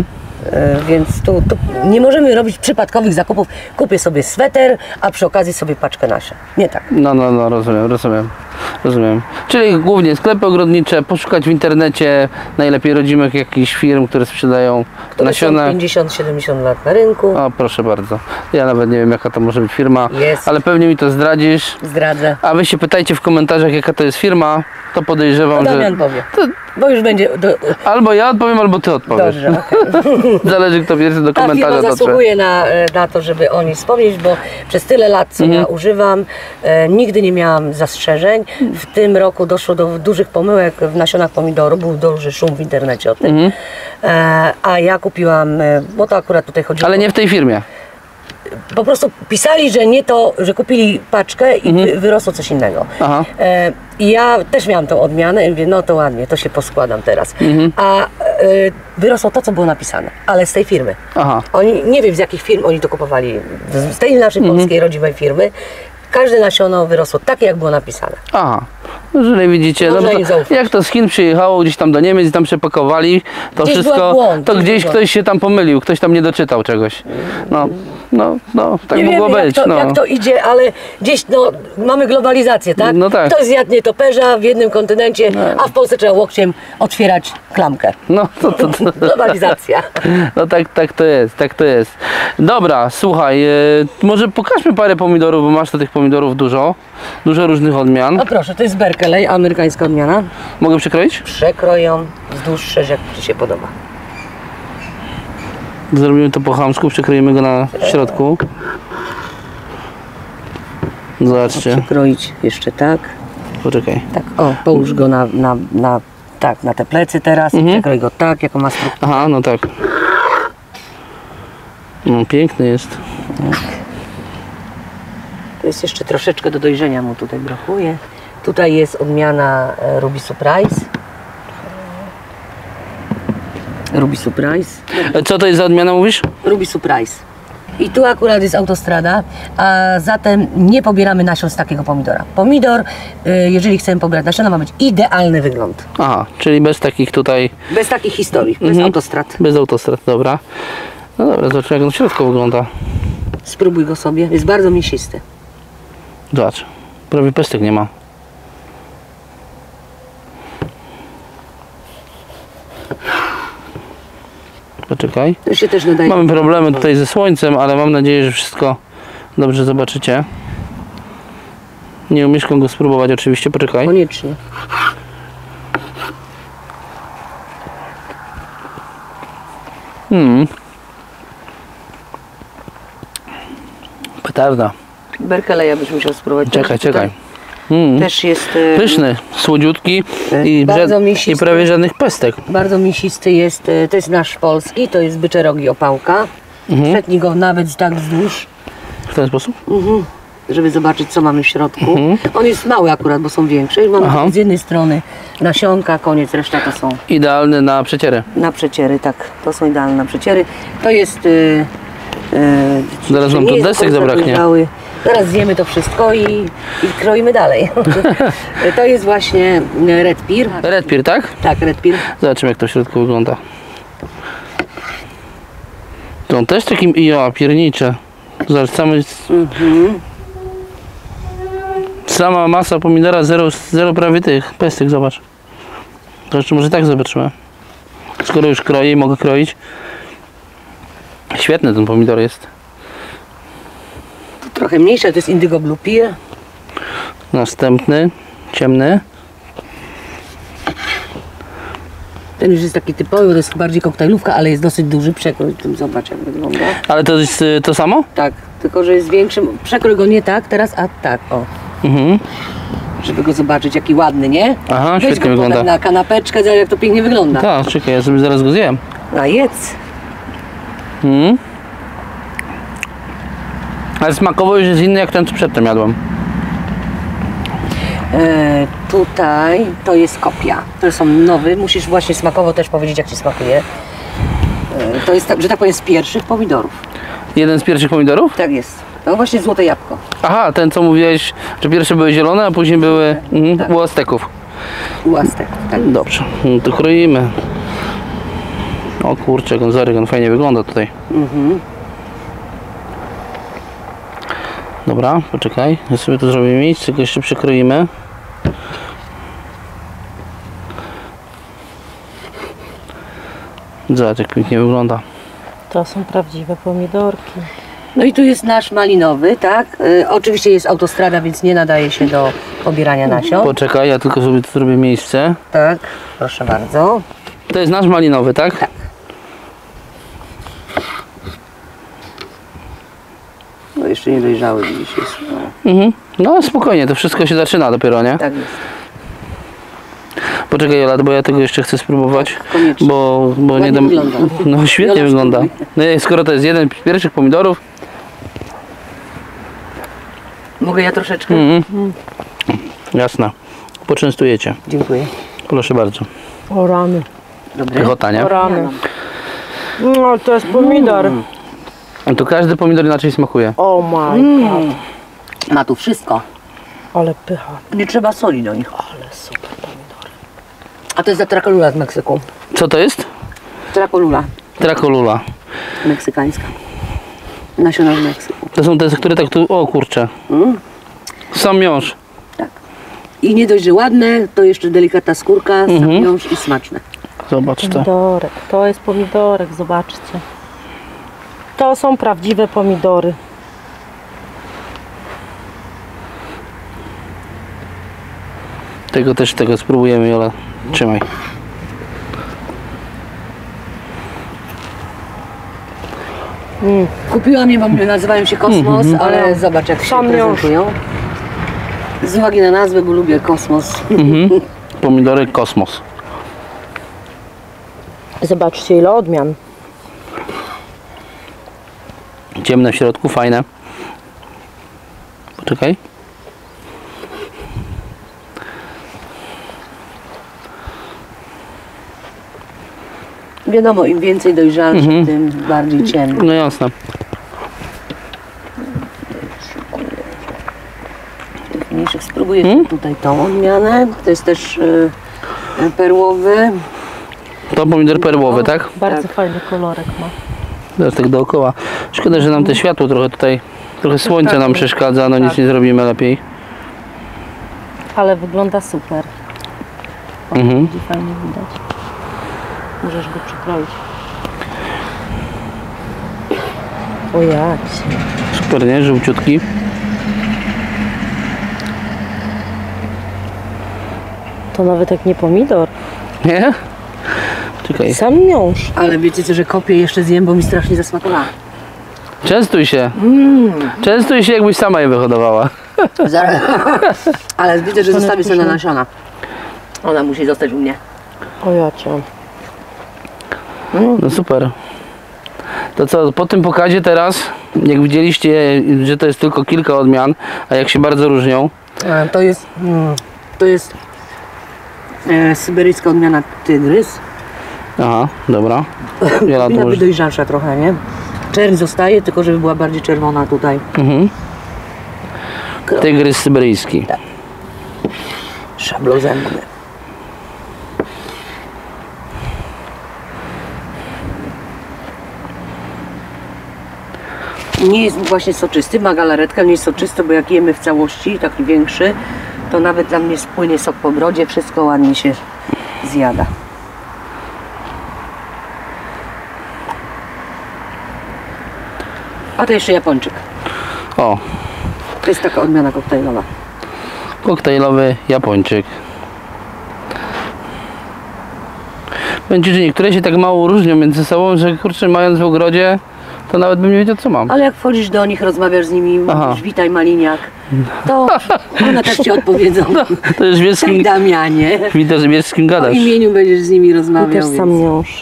[SPEAKER 2] Więc tu nie możemy robić przypadkowych zakupów. Kupię sobie sweter, a przy okazji sobie paczkę nasion. Nie tak.
[SPEAKER 1] No, rozumiem. Czyli głównie sklepy ogrodnicze, poszukać w internecie najlepiej rodzimych jakichś firm, które sprzedają
[SPEAKER 2] Które
[SPEAKER 1] nasiona.
[SPEAKER 2] są 50-70 lat na rynku.
[SPEAKER 1] O, proszę bardzo. Ja nawet nie wiem, jaka to może być firma,
[SPEAKER 2] Jest.
[SPEAKER 1] ale pewnie mi to zdradzisz.
[SPEAKER 2] Zdradzę.
[SPEAKER 1] A wy się pytajcie w komentarzach, jaka to jest firma, to podejrzewam,
[SPEAKER 2] To
[SPEAKER 1] że
[SPEAKER 2] Damian powie.
[SPEAKER 1] to
[SPEAKER 2] Bo już będzie...
[SPEAKER 1] albo ja odpowiem, albo ty odpowiesz.
[SPEAKER 2] Dobrze, okej.
[SPEAKER 1] Zależy, kto pierwszy do
[SPEAKER 2] Ta
[SPEAKER 1] komentarza
[SPEAKER 2] firma
[SPEAKER 1] dotrze.
[SPEAKER 2] zasługuje na to, żeby o niej wspomnieć, bo przez tyle lat, co ja używam, nigdy nie miałam zastrzeżeń. W tym roku doszło do dużych pomyłek w nasionach pomidoru, był duży szum w internecie o tym. A ja kupiłam, bo to akurat tutaj chodziło...
[SPEAKER 1] Ale nie w tej firmie.
[SPEAKER 2] Po prostu pisali, że nie to, że kupili paczkę i wyrosło coś innego.
[SPEAKER 1] Aha.
[SPEAKER 2] I ja też miałam tą odmianę i mówię, no to ładnie, to się poskładam teraz. A wyrosło to, co było napisane, ale z tej firmy.
[SPEAKER 1] Aha.
[SPEAKER 2] Oni, nie wiem z jakich firm oni to kupowali, z tej naszej polskiej rodzimej firmy. Każde nasiono wyrosło takie, jak było napisane.
[SPEAKER 1] Aha. Jeżeli widzicie,
[SPEAKER 2] Można
[SPEAKER 1] no
[SPEAKER 2] im zaufać.
[SPEAKER 1] jak to z Chin przyjechało gdzieś tam do Niemiec i tam przepakowali, to
[SPEAKER 2] Gdzieś
[SPEAKER 1] wszystko,
[SPEAKER 2] był błąd,
[SPEAKER 1] to
[SPEAKER 2] gdzieś
[SPEAKER 1] gdzieś
[SPEAKER 2] był
[SPEAKER 1] ktoś się tam pomylił, ktoś tam nie doczytał czegoś. No, tak
[SPEAKER 2] Nie
[SPEAKER 1] mogło
[SPEAKER 2] wiemy,
[SPEAKER 1] być.
[SPEAKER 2] jak to idzie, ale gdzieś mamy globalizację, tak?
[SPEAKER 1] No tak.
[SPEAKER 2] Ktoś zjadł nietoperza w jednym kontynencie, a w Polsce trzeba łokciem otwierać klamkę.
[SPEAKER 1] No,
[SPEAKER 2] Globalizacja.
[SPEAKER 1] No tak to jest. Dobra, słuchaj, może pokażmy parę pomidorów, bo masz tu tych pomidorów dużo różnych odmian.
[SPEAKER 2] No proszę, to jest Berkeley, amerykańska odmiana.
[SPEAKER 1] Mogę przekroić?
[SPEAKER 2] Przekroją wzdłuż szerz, jak Ci się podoba.
[SPEAKER 1] Zrobimy to po chamsku, przekroimy go na środku. Zobaczcie,
[SPEAKER 2] Przekroić jeszcze tak.
[SPEAKER 1] poczekaj.
[SPEAKER 2] Tak, połóż go na te plecy teraz i przekroj go tak, jaką ma strukturę.
[SPEAKER 1] Aha, no tak. No, piękny jest.
[SPEAKER 2] To jest jeszcze troszeczkę do dojrzenia mu tutaj brakuje. Tutaj jest odmiana Ruby Surprise. Ruby Surprise.
[SPEAKER 1] Co to jest za odmiana, mówisz?
[SPEAKER 2] Ruby Surprise. I tu akurat jest autostrada, a zatem nie pobieramy nasion z takiego pomidora. Pomidor, jeżeli chcemy pobierać nasiona, ma być idealny wygląd.
[SPEAKER 1] Aha, czyli bez takich tutaj,
[SPEAKER 2] Bez takich historii, bez autostrad.
[SPEAKER 1] bez autostrad, dobra. No dobra, zobaczmy jak on w środku wygląda.
[SPEAKER 2] Spróbuj go sobie, jest bardzo mięsisty.
[SPEAKER 1] Zobacz, prawie pestek nie ma. Poczekaj.
[SPEAKER 2] To się też nadaje.
[SPEAKER 1] Mamy problemy tutaj ze słońcem, ale mam nadzieję, że wszystko dobrze zobaczycie. Nie umieszkam go spróbować oczywiście, poczekaj.
[SPEAKER 2] Koniecznie.
[SPEAKER 1] Petarda.
[SPEAKER 2] Berkeleja byś musiał spróbować.
[SPEAKER 1] Czekaj,
[SPEAKER 2] Tutaj
[SPEAKER 1] czekaj.
[SPEAKER 2] Też jest
[SPEAKER 1] Pyszny, słodziutki i,
[SPEAKER 2] bardzo
[SPEAKER 1] i
[SPEAKER 2] mięsisty.
[SPEAKER 1] prawie żadnych pestek.
[SPEAKER 2] bardzo mięsisty jest, to jest nasz polski, to jest bycze rogi opałka. Przetnij go nawet tak wzdłuż,
[SPEAKER 1] W ten sposób?
[SPEAKER 2] żeby zobaczyć co mamy w środku. On jest mały akurat, bo są większe. I mamy
[SPEAKER 1] Aha.
[SPEAKER 2] z jednej strony nasionka, koniec, reszta to są
[SPEAKER 1] Idealny na przeciery.
[SPEAKER 2] na przeciery, tak. To są idealne na przeciery. To jest...
[SPEAKER 1] Zaraz nam
[SPEAKER 2] nie
[SPEAKER 1] tu
[SPEAKER 2] jest
[SPEAKER 1] desek
[SPEAKER 2] do końca
[SPEAKER 1] zabraknie.
[SPEAKER 2] dojrzały. Zaraz zjemy to wszystko i kroimy dalej. To jest właśnie Red Pear.
[SPEAKER 1] Red Pear, tak?
[SPEAKER 2] Tak, Red Pear.
[SPEAKER 1] Zobaczymy jak to w środku wygląda. To on też takim piernicze. Zobacz, sama masa pomidora, zero prawie tych pestek, zobacz. To jeszcze może tak zobaczymy. Skoro już kroję i mogę kroić. Świetny ten pomidor jest.
[SPEAKER 2] To trochę mniejsze, to jest Indigo Blue Pear.
[SPEAKER 1] Następny, ciemny.
[SPEAKER 2] Ten już jest taki typowy, bo to jest bardziej koktajlówka, ale jest dosyć duży przekrój. Zobacz jak wygląda.
[SPEAKER 1] Ale to jest to samo?
[SPEAKER 2] Tak, tylko że jest większy. Przekrój go nie tak teraz, a tak, o. Żeby go zobaczyć, jaki ładny, nie?
[SPEAKER 1] Aha,
[SPEAKER 2] Weź
[SPEAKER 1] świetnie
[SPEAKER 2] go
[SPEAKER 1] wygląda.
[SPEAKER 2] potem na kanapeczkę, zobacz jak to pięknie wygląda.
[SPEAKER 1] Tak, czekaj, ja sobie zaraz go zjem.
[SPEAKER 2] A jedz.
[SPEAKER 1] Ale smakowo już jest inny jak ten, co przedtem jadłem.
[SPEAKER 2] Tutaj to jest kopia. To są nowy. Musisz właśnie smakowo też powiedzieć, jak ci smakuje. To jest, że tak powiem, z pierwszych pomidorów.
[SPEAKER 1] Jeden z pierwszych pomidorów?
[SPEAKER 2] Tak jest. To właśnie złote jabłko.
[SPEAKER 1] Aha, ten co mówiłeś, że pierwsze były zielone, a później były u Azteków.
[SPEAKER 2] Łastek. Tak.
[SPEAKER 1] Dobrze, no to kroimy. O kurczę, gonzarek, on fajnie wygląda tutaj. Dobra, poczekaj, ja sobie tu zrobię miejsce, go jeszcze przekroimy. Zobacz jak pięknie wygląda.
[SPEAKER 3] To są prawdziwe pomidorki.
[SPEAKER 2] No i tu jest nasz malinowy, tak? Oczywiście jest autostrada, więc nie nadaje się do pobierania nasion.
[SPEAKER 1] Poczekaj, ja tylko sobie tu zrobię miejsce.
[SPEAKER 2] Tak, proszę bardzo.
[SPEAKER 1] To jest nasz malinowy, tak?
[SPEAKER 2] Tak. No jeszcze nie dojrzały widzisz jest. No,
[SPEAKER 1] No spokojnie, to wszystko się zaczyna dopiero, nie?
[SPEAKER 2] tak jest.
[SPEAKER 1] Poczekaj Jola, bo ja tego jeszcze chcę spróbować,
[SPEAKER 2] koniecznie.
[SPEAKER 1] bo nie
[SPEAKER 2] Ładnie
[SPEAKER 1] dam...
[SPEAKER 2] wygląda.
[SPEAKER 1] No świetnie
[SPEAKER 2] Jola,
[SPEAKER 1] wygląda.
[SPEAKER 2] spróbuj.
[SPEAKER 1] No, i skoro to jest jeden z pierwszych pomidorów,
[SPEAKER 2] Mogę ja troszeczkę?
[SPEAKER 1] jasne, poczęstujecie.
[SPEAKER 2] Dziękuję.
[SPEAKER 1] Proszę bardzo.
[SPEAKER 3] O rany,
[SPEAKER 2] Dobry.
[SPEAKER 1] Pychota, nie?
[SPEAKER 3] o rany. No to jest pomidor.
[SPEAKER 1] To każdy pomidor inaczej smakuje.
[SPEAKER 3] O my god.
[SPEAKER 2] Ma tu wszystko.
[SPEAKER 3] Ale pycha.
[SPEAKER 2] Nie trzeba soli do nich.
[SPEAKER 3] Ale super pomidory.
[SPEAKER 2] A to jest za trakolula z Meksyku.
[SPEAKER 1] Co to jest?
[SPEAKER 2] Trakolula
[SPEAKER 1] Trakolula.
[SPEAKER 2] meksykańska. Nasiona z Meksyku.
[SPEAKER 1] To są te, które tak tu... O kurczę. Sam miąższ.
[SPEAKER 2] Tak. I nie dość, że ładne, to jeszcze delikatna skórka, miąższ i smaczne.
[SPEAKER 1] Zobacz to.
[SPEAKER 3] Pomidorek. To jest pomidorek, zobaczcie. To są prawdziwe pomidory.
[SPEAKER 1] Tego spróbujemy, Jola. Trzymaj.
[SPEAKER 2] Kupiłam je, bo nazywają się Kosmos, ale zobacz jak się
[SPEAKER 3] Sam miąższ.
[SPEAKER 2] prezentują. Z uwagi na nazwę, bo lubię kosmos.
[SPEAKER 1] Pomidory Kosmos.
[SPEAKER 3] Zobaczcie ile odmian.
[SPEAKER 1] Ciemne w środku, fajne. Poczekaj.
[SPEAKER 2] Wiadomo, im więcej dojrzalsze, tym bardziej ciemne.
[SPEAKER 1] No jasne.
[SPEAKER 2] Tych mniejszych spróbuję tutaj tą odmianę. To jest też perłowy.
[SPEAKER 1] To pomidor perłowy, tak?
[SPEAKER 3] Bardzo fajny kolorek ma.
[SPEAKER 1] Teraz tak dookoła. Szkoda, że nam to światło trochę tutaj, trochę słońce nam przeszkadza, no nic nie zrobimy lepiej.
[SPEAKER 3] Ale wygląda super. O, fajnie widać. Możesz go przykroić. O jacie.
[SPEAKER 1] Super, nie? Żółciutki.
[SPEAKER 3] To nawet jak nie pomidor.
[SPEAKER 1] Nie? Czekaj.
[SPEAKER 3] Sam miąższ.
[SPEAKER 2] Ale wiecie co, że kopię jeszcze zjem, bo mi strasznie zasmakowała.
[SPEAKER 1] Częstuj się. Częstuj się, jakbyś sama je wyhodowała.
[SPEAKER 2] Ale widzę, że zostawię sobie na nasiona. Ona musi zostać u mnie.
[SPEAKER 3] O jacie.
[SPEAKER 1] No super. To co, po tym pokazie teraz, jak widzieliście, że to jest tylko kilka odmian, a jak się bardzo różnią.
[SPEAKER 2] To jest syberyjska odmiana tygrys.
[SPEAKER 1] Aha, dobra. Wiele
[SPEAKER 2] Powinna być
[SPEAKER 1] może.
[SPEAKER 2] dojrzalsza trochę, nie? Czerń zostaje, tylko żeby była bardziej czerwona tutaj.
[SPEAKER 1] Tygrys syberyjski.
[SPEAKER 2] Szablozębny. Nie jest właśnie soczysty, ma galaretkę, nie jest soczysty, bo jak jemy w całości, taki większy, to nawet dla mnie spłynie sok po brodzie, wszystko ładnie się zjada. A to jeszcze Japończyk.
[SPEAKER 1] O,
[SPEAKER 2] To jest taka odmiana koktajlowa.
[SPEAKER 1] koktajlowy Japończyk. Będzie, że niektóre się tak mało różnią między sobą, że kurczę, mając w ogrodzie, to nawet bym nie wiedział, co mam.
[SPEAKER 2] Ale jak wchodzisz do nich, rozmawiasz z nimi,
[SPEAKER 1] Aha.
[SPEAKER 2] mówisz witaj maliniak, to one też ci odpowiedzą.
[SPEAKER 1] To już wiesz, z
[SPEAKER 2] Tak,
[SPEAKER 1] kim,
[SPEAKER 2] Damianie.
[SPEAKER 1] wiesz, z kim
[SPEAKER 2] O
[SPEAKER 1] gadasz.
[SPEAKER 2] imieniu będziesz z nimi
[SPEAKER 3] I
[SPEAKER 2] rozmawiał.
[SPEAKER 3] też sam
[SPEAKER 2] Więc...
[SPEAKER 3] miąższ.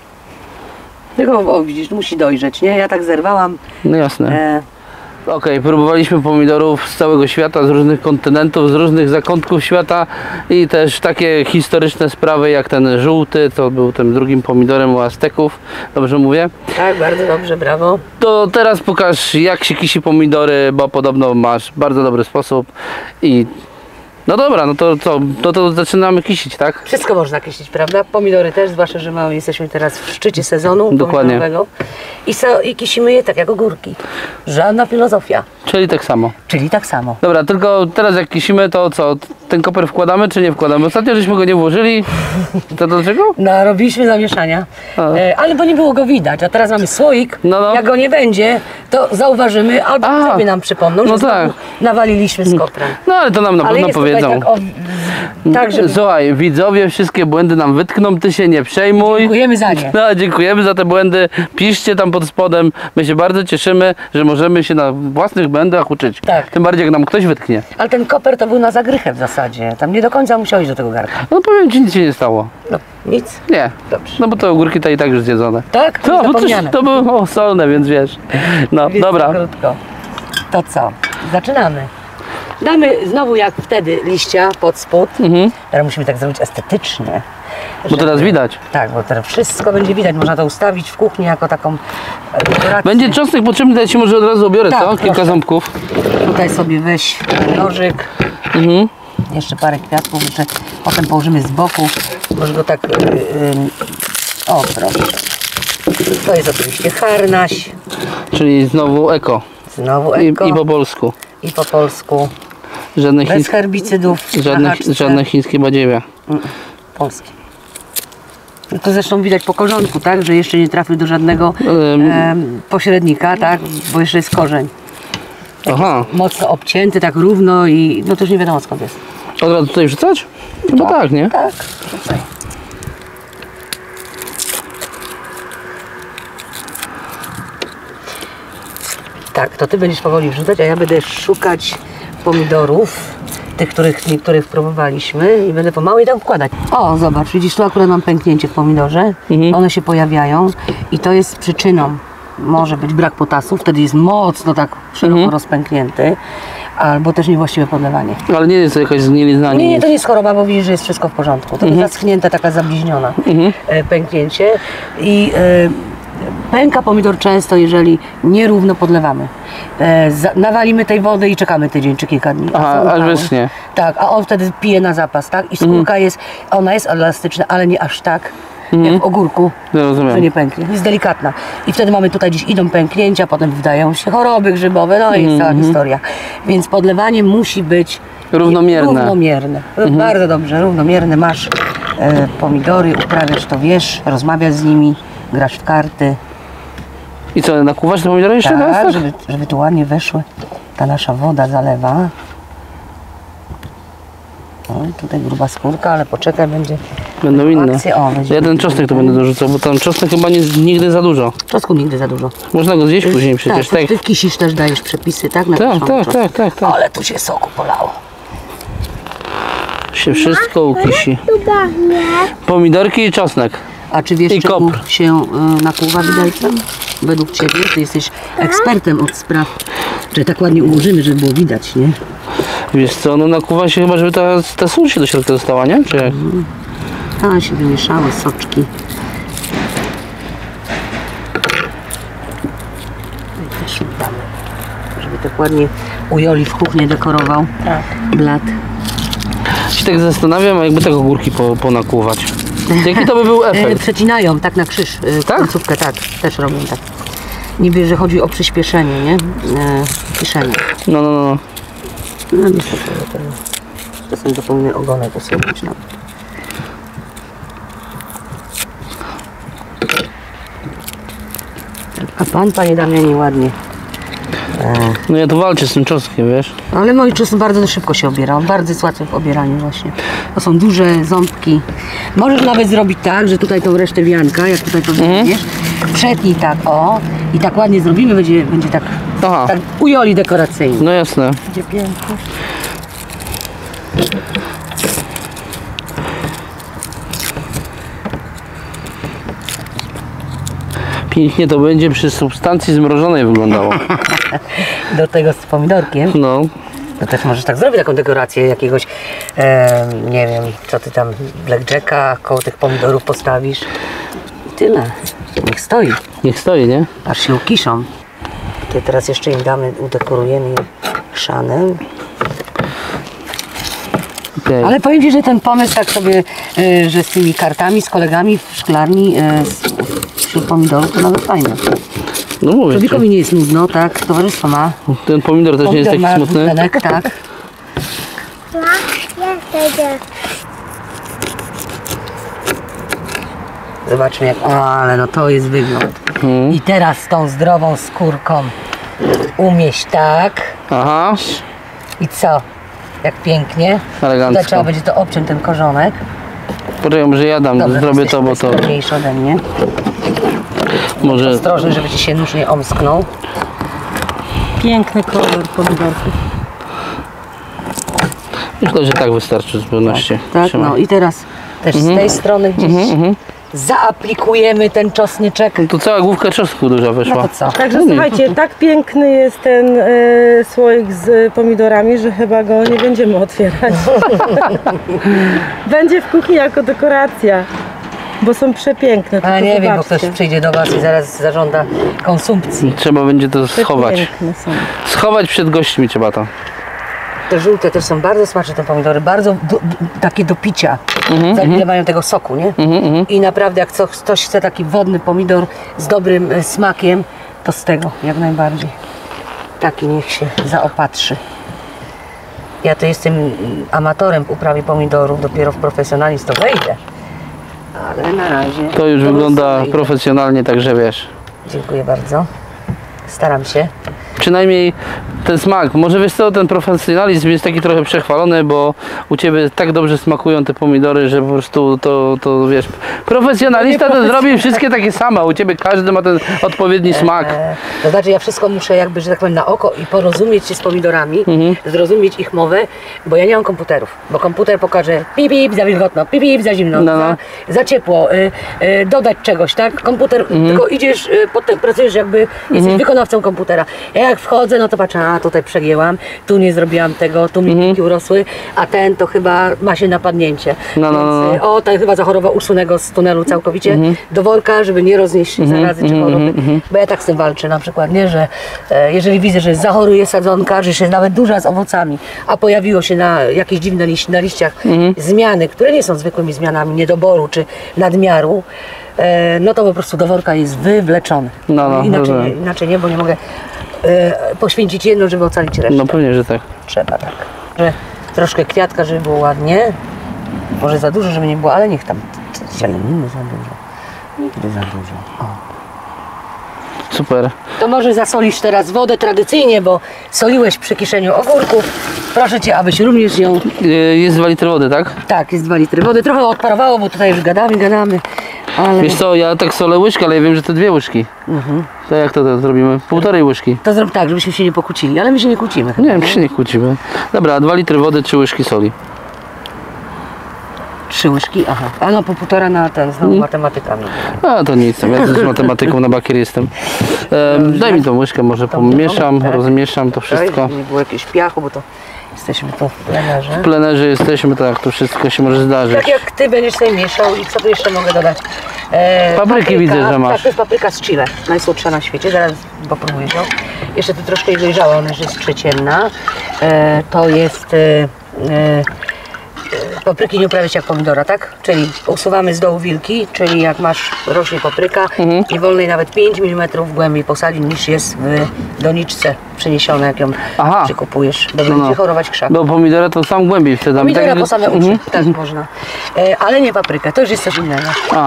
[SPEAKER 2] Tylko widzisz, musi dojrzeć, nie? Ja tak zerwałam.
[SPEAKER 1] No jasne. Okej, próbowaliśmy pomidorów z całego świata, z różnych kontynentów, z różnych zakątków świata i też takie historyczne sprawy jak ten żółty, to był tym drugim pomidorem u Azteków, dobrze mówię?
[SPEAKER 2] Tak, bardzo dobrze, brawo.
[SPEAKER 1] To teraz pokaż, jak się kisi pomidory, bo podobno masz bardzo dobry sposób i no dobra, no to co, to zaczynamy kisić, tak?
[SPEAKER 2] Wszystko można kisić, prawda? Pomidory też, zwłaszcza, że jesteśmy teraz w szczycie sezonu
[SPEAKER 1] Dokładnie.
[SPEAKER 2] pomidorowego. I kisimy je tak jak ogórki. Żadna filozofia.
[SPEAKER 1] Czyli tak samo.
[SPEAKER 2] Czyli tak samo.
[SPEAKER 1] Dobra, tylko teraz jak kisimy, to co, ten koper wkładamy czy nie wkładamy? Ostatnio żeśmy go nie włożyli, to dlaczego?
[SPEAKER 2] No, robiliśmy zamieszania, ale bo nie było go widać, a teraz mamy słoik,
[SPEAKER 1] No.
[SPEAKER 2] jak go nie będzie, to zauważymy, albo sobie nam przypomną,
[SPEAKER 1] no
[SPEAKER 2] że
[SPEAKER 1] tak.
[SPEAKER 2] znowu nawaliliśmy z koprem.
[SPEAKER 1] No ale to nam na
[SPEAKER 2] Ale
[SPEAKER 1] pewno
[SPEAKER 2] jest tutaj
[SPEAKER 1] powiedzą.
[SPEAKER 2] tak, żeby...
[SPEAKER 1] Słuchaj, widzowie wszystkie błędy nam wytkną, ty się nie przejmuj.
[SPEAKER 2] Dziękujemy za nie.
[SPEAKER 1] No, dziękujemy za te błędy. Piszcie tam pod spodem. My się bardzo cieszymy, że możemy się na własnych błędach uczyć.
[SPEAKER 2] Tak.
[SPEAKER 1] Tym bardziej jak nam ktoś wytknie.
[SPEAKER 2] Ale ten koper to był na zagrychę w zasadzie, tam nie do końca musiał iść do tego garnka.
[SPEAKER 1] No powiem ci, nic się nie stało.
[SPEAKER 2] No, nic.
[SPEAKER 1] Nie.
[SPEAKER 2] Dobrze.
[SPEAKER 1] No bo te ogórki to i tak już zjedzone.
[SPEAKER 2] Tak? To
[SPEAKER 1] No, bo
[SPEAKER 2] zapomniane.
[SPEAKER 1] to było solne, więc wiesz. No,
[SPEAKER 2] Więc
[SPEAKER 1] dobra.
[SPEAKER 2] krótko. To co? Zaczynamy. Damy znowu jak wtedy liścia pod spód. Teraz musimy tak zrobić estetycznie.
[SPEAKER 1] Bo teraz widać.
[SPEAKER 2] Tak, bo teraz wszystko będzie widać. Można to ustawić w kuchni jako taką dekorację.
[SPEAKER 1] Będzie czosnek potrzebny, to ja ci może od razu obiorę,
[SPEAKER 2] Tak,
[SPEAKER 1] co? Kilka
[SPEAKER 2] proszę.
[SPEAKER 1] ząbków.
[SPEAKER 2] Tutaj sobie weź nożyk. Jeszcze parę kwiatków, jeszcze potem położymy z boku. Może go tak... o, proszę. To jest oczywiście harnaś.
[SPEAKER 1] Czyli znowu eko.
[SPEAKER 2] Znowu eko.
[SPEAKER 1] I po polsku.
[SPEAKER 2] I po polsku.
[SPEAKER 1] Żadne,
[SPEAKER 2] Bez herbicydów. na haczce.
[SPEAKER 1] żadne chińskie badziewia.
[SPEAKER 2] Polskie. No to zresztą widać po korzonku, tak? Że jeszcze nie trafił do żadnego pośrednika, tak? Bo jeszcze jest korzeń.
[SPEAKER 1] Aha.
[SPEAKER 2] Mocno obcięty, tak równo i no to już nie wiadomo skąd jest.
[SPEAKER 1] Od razu tutaj wrzucać? No tak, nie?
[SPEAKER 2] Tak, tutaj. Tak, to ty będziesz powoli wrzucać, a ja będę szukać pomidorów, tych, których niektórych próbowaliśmy i będę pomału je tam wkładać. O, zobacz, widzisz, tu akurat mam pęknięcie w pomidorze, one się pojawiają i to jest przyczyną. Może być brak potasu, wtedy jest mocno tak szeroko rozpęknięty, albo też niewłaściwe podlewanie.
[SPEAKER 1] Ale nie jest to jakaś zgnilizna?
[SPEAKER 2] Nie, to nie jest choroba, bo widzisz, że jest wszystko w porządku. To jest zaschnięta, taka zabliźniona pęknięcie i pęka pomidor często, jeżeli nierówno podlewamy. Nawalimy tej wody i czekamy tydzień czy kilka dni.
[SPEAKER 1] Aha, aż wyschnie.
[SPEAKER 2] Tak, a on wtedy pije na zapas, tak? I skórka ona jest elastyczna, ale nie aż tak jak w ogórku,
[SPEAKER 1] Rozumiem.
[SPEAKER 2] że nie pęknie. Jest delikatna. I wtedy mamy tutaj gdzieś idą pęknięcia, potem wdają się choroby grzybowe, no i jest cała historia. Więc podlewanie musi być
[SPEAKER 1] Równomierne.
[SPEAKER 2] Równomierne. Bardzo dobrze, równomierne. Masz pomidory, uprawiasz to, wiesz, rozmawiasz z nimi, grasz w karty.
[SPEAKER 1] I co, nakłuwasz te pomidory jeszcze raz?
[SPEAKER 2] Tak, żeby tu ładnie weszły. Ta nasza woda zalewa. O, tutaj gruba skórka, ale poczekaj,
[SPEAKER 1] Będą inne.
[SPEAKER 2] akcje. O, będzie.
[SPEAKER 1] Ja ten czosnek tu będę dorzucał, bo tam czosnek chyba nigdy za dużo.
[SPEAKER 2] Czosnku nigdy za dużo.
[SPEAKER 1] Można go zjeść później przecież,
[SPEAKER 2] tak.
[SPEAKER 1] tak?
[SPEAKER 2] Ty w kisisz też dajesz przepisy, tak? Na
[SPEAKER 1] Tak,
[SPEAKER 2] kiszony
[SPEAKER 1] tak,
[SPEAKER 2] czosnek.
[SPEAKER 1] tak.
[SPEAKER 2] Ale tu się soku polało.
[SPEAKER 1] Się wszystko ukisi. Pomidorki i czosnek.
[SPEAKER 2] A czy wiesz,
[SPEAKER 1] I
[SPEAKER 2] czemu
[SPEAKER 1] kopr.
[SPEAKER 2] się nakłuwa widelcem? Według Ciebie? Ty jesteś ekspertem od spraw. Czy tak ładnie ułożymy, żeby było widać, nie?
[SPEAKER 1] Wiesz co, no nakłuwa się chyba, żeby ta sól się do środka dostała, nie? Czy jak?
[SPEAKER 2] A, się wymieszały soczki. I też damy, żeby tak ładnie ujoli w kuchnię dekorował.
[SPEAKER 3] Tak.
[SPEAKER 2] Blat.
[SPEAKER 1] Się tak zastanawiam, a jakby tak ogórki ponakłuwać. Jaki to by był efekt?
[SPEAKER 2] Przecinają tak na krzyż,
[SPEAKER 1] Tak?
[SPEAKER 2] końcówkę, tak, też robią tak. Niby, że chodzi o przyspieszenie, nie? Kiszenie.
[SPEAKER 1] No.
[SPEAKER 2] No niestety, czasem zapomnę ogonek usunąć nawet. A pan, panie Damianie, ładnie.
[SPEAKER 1] No ja tu walczę z tym czosnkiem, wiesz?
[SPEAKER 2] Ale mój czosnek bardzo szybko się obiera, on bardzo jest łatwy w obieraniu właśnie. To są duże ząbki. Możesz nawet zrobić tak, że tutaj tą resztę wianka, jak tutaj to widzisz, przetnij tak, o, i tak ładnie zrobimy, będzie tak,
[SPEAKER 1] Aha.
[SPEAKER 2] tak ujoli dekoracyjnie.
[SPEAKER 1] No jasne.
[SPEAKER 3] Będzie pięknie.
[SPEAKER 1] Pięknie to będzie przy substancji zmrożonej wyglądało.
[SPEAKER 2] Do tego z pomidorkiem,
[SPEAKER 1] No.
[SPEAKER 2] to też możesz tak zrobić taką dekorację jakiegoś, nie wiem, co ty tam, blackjacka koło tych pomidorów postawisz. I tyle. Niech stoi,
[SPEAKER 1] Niech stoi, nie?
[SPEAKER 2] aż się ukiszą. Tutaj teraz jeszcze im damy, udekorujemy je szanem.
[SPEAKER 1] Okej.
[SPEAKER 2] Ale powiem Ci, że ten pomysł tak sobie, że z tymi kartami, z kolegami w szklarni, wśród pomidorów, to nawet fajne.
[SPEAKER 1] No mówię ci.
[SPEAKER 2] Człowiekowi nie jest nudno, tak? Towarzystwo ma.
[SPEAKER 1] Ten pomidor też nie jest taki
[SPEAKER 2] ma
[SPEAKER 1] smutny.
[SPEAKER 2] dwutlenek, tak. Zobaczmy jak, o, ale no to jest wygląd. I teraz z tą zdrową skórką umieść tak.
[SPEAKER 1] Aha,
[SPEAKER 2] I co? Jak pięknie.
[SPEAKER 1] elegancko.
[SPEAKER 2] Tutaj trzeba będzie to obciąć ten korzonek.
[SPEAKER 1] Poczekaj, może ja dam,
[SPEAKER 2] Dobra,
[SPEAKER 1] zrobię
[SPEAKER 2] jesteś
[SPEAKER 1] to, bo to
[SPEAKER 2] sprawniejszy ode mnie.
[SPEAKER 1] może...
[SPEAKER 2] Ostrożny, żeby Ci się nóż nie omsknął.
[SPEAKER 3] Piękny kolor pomidorków.
[SPEAKER 1] Myślę, że tak wystarczy z pewnością.
[SPEAKER 2] Tak,
[SPEAKER 1] Trzymaj.
[SPEAKER 2] no i teraz też z tej strony gdzieś zaaplikujemy ten czosnyczek.
[SPEAKER 1] Tu cała główka czosnku duża
[SPEAKER 2] No
[SPEAKER 1] wyszła.
[SPEAKER 2] to co?
[SPEAKER 3] Także słuchajcie, tak piękny jest ten słoik z pomidorami, że chyba go nie będziemy otwierać. Będzie w kuchni jako dekoracja, bo są przepiękne.
[SPEAKER 2] A
[SPEAKER 3] tylko
[SPEAKER 2] nie wiem, bo
[SPEAKER 3] zobaczcie.
[SPEAKER 2] ktoś przyjdzie do Was i zaraz zażąda konsumpcji.
[SPEAKER 1] Trzeba będzie to schować.
[SPEAKER 3] Przepiękne są.
[SPEAKER 1] Schować przed gośćmi trzeba to.
[SPEAKER 2] Te żółte też są bardzo smaczne, te pomidory, bardzo takie do picia. Za ile mają tego soku, nie? I naprawdę jak ktoś chce taki wodny pomidor z dobrym smakiem, to z tego jak najbardziej. Taki niech się zaopatrzy. Ja to jestem amatorem w uprawie pomidorów, dopiero w profesjonalizm to wejdę. Ale na razie...
[SPEAKER 1] To już wygląda
[SPEAKER 2] wejdę.
[SPEAKER 1] profesjonalnie, także wiesz.
[SPEAKER 2] Dziękuję bardzo. Staram się.
[SPEAKER 1] Przynajmniej ten smak, może wiesz co, ten profesjonalizm jest taki trochę przechwalony, bo u Ciebie tak dobrze smakują te pomidory, że po prostu to wiesz, profesjonalista to zrobi wszystkie takie same, a u Ciebie każdy ma ten odpowiedni smak.
[SPEAKER 2] To znaczy ja wszystko muszę jakby, że tak powiem, na oko i porozumieć się z pomidorami, zrozumieć ich mowę, bo ja nie mam komputerów, bo komputer pokaże pip, pip, za wilgotno, pip, pip, za zimno,
[SPEAKER 1] No.
[SPEAKER 2] za ciepło, dodać czegoś, tak? Komputer, tylko idziesz, potem pracujesz jakby, jesteś wykonawcą komputera. Ja jak wchodzę, no to patrzę, a tutaj przegięłam, tu nie zrobiłam tego, tu mi piki urosły, a ten to chyba ma się napadnięcie.
[SPEAKER 1] No.
[SPEAKER 2] Więc, o, ten chyba zachorował, usunę go z tunelu całkowicie do worka, żeby nie roznieść zarazy czy choroby. Bo ja tak z tym walczę na przykład, nie, że jeżeli widzę, że zachoruje sadzonka, że się nawet duża z owocami, a pojawiło się na jakieś dziwne na liściach zmiany, które nie są zwykłymi zmianami niedoboru czy nadmiaru, no to po prostu do worka jest wywleczony.
[SPEAKER 1] No,
[SPEAKER 2] inaczej nie, bo nie mogę poświęcić jedno, żeby ocalić resztę.
[SPEAKER 1] No pewnie, że tak.
[SPEAKER 2] Trzeba tak. Że troszkę kwiatka, żeby było ładnie. Może za dużo, żeby nie było, ale niech tam zieleniny za dużo. Nigdy za dużo. O.
[SPEAKER 1] Super.
[SPEAKER 2] To może zasolisz teraz wodę tradycyjnie, bo soliłeś przy kiszeniu ogórków. Proszę Cię, abyś również ją...
[SPEAKER 1] Jest 2 litry wody, tak?
[SPEAKER 2] Tak, jest 2 litry wody. Trochę odparowało, bo tutaj już gadamy. Ale...
[SPEAKER 1] Wiesz co, ja tak solę łyżkę, ale ja wiem, że to 2 łyżki. To jak to zrobimy? 1,5 łyżki.
[SPEAKER 2] To zrób tak, żebyśmy się nie pokłócili, ale my się nie kłócimy.
[SPEAKER 1] Nie wiem, się nie kłócimy. Dobra, 2 litry wody, 3 łyżki soli.
[SPEAKER 2] 3 łyżki? Aha. A no po 1,5 na ten, znowu matematykami.
[SPEAKER 1] A to nic, ja też z matematyką na bakier jestem. Daj mi tą łyżkę, może pomieszam,
[SPEAKER 2] tak.
[SPEAKER 1] rozmieszam to wszystko.
[SPEAKER 2] Nie było jakiegoś piachu, bo to jesteśmy tu w plenerze.
[SPEAKER 1] W plenerze jesteśmy, tak, to wszystko się może zdarzyć.
[SPEAKER 2] Tak jak Ty będziesz sobie mieszał i co tu jeszcze mogę dodać?
[SPEAKER 1] Papryki widzę, że masz.
[SPEAKER 2] Tak, to jest papryka z Chile, najsłodsza na świecie, zaraz popróbuję ją. Jeszcze tu troszkę jej dojrzała, ona już jest przeciemna. To jest... papryki nie uprawiać jak pomidora, tak? Czyli usuwamy z dołu wilki, czyli jak masz, rośnie papryka, nie wolno jej nawet 5 mm głębiej posadzić niż jest w doniczce przeniesione, jak ją przykupujesz, bo będzie chorować krzak.
[SPEAKER 1] Bo pomidora to sam głębiej wtedy.
[SPEAKER 2] Pomidora
[SPEAKER 1] tak,
[SPEAKER 2] po same uszy, tak można. Ale nie paprykę, to już jest coś innego.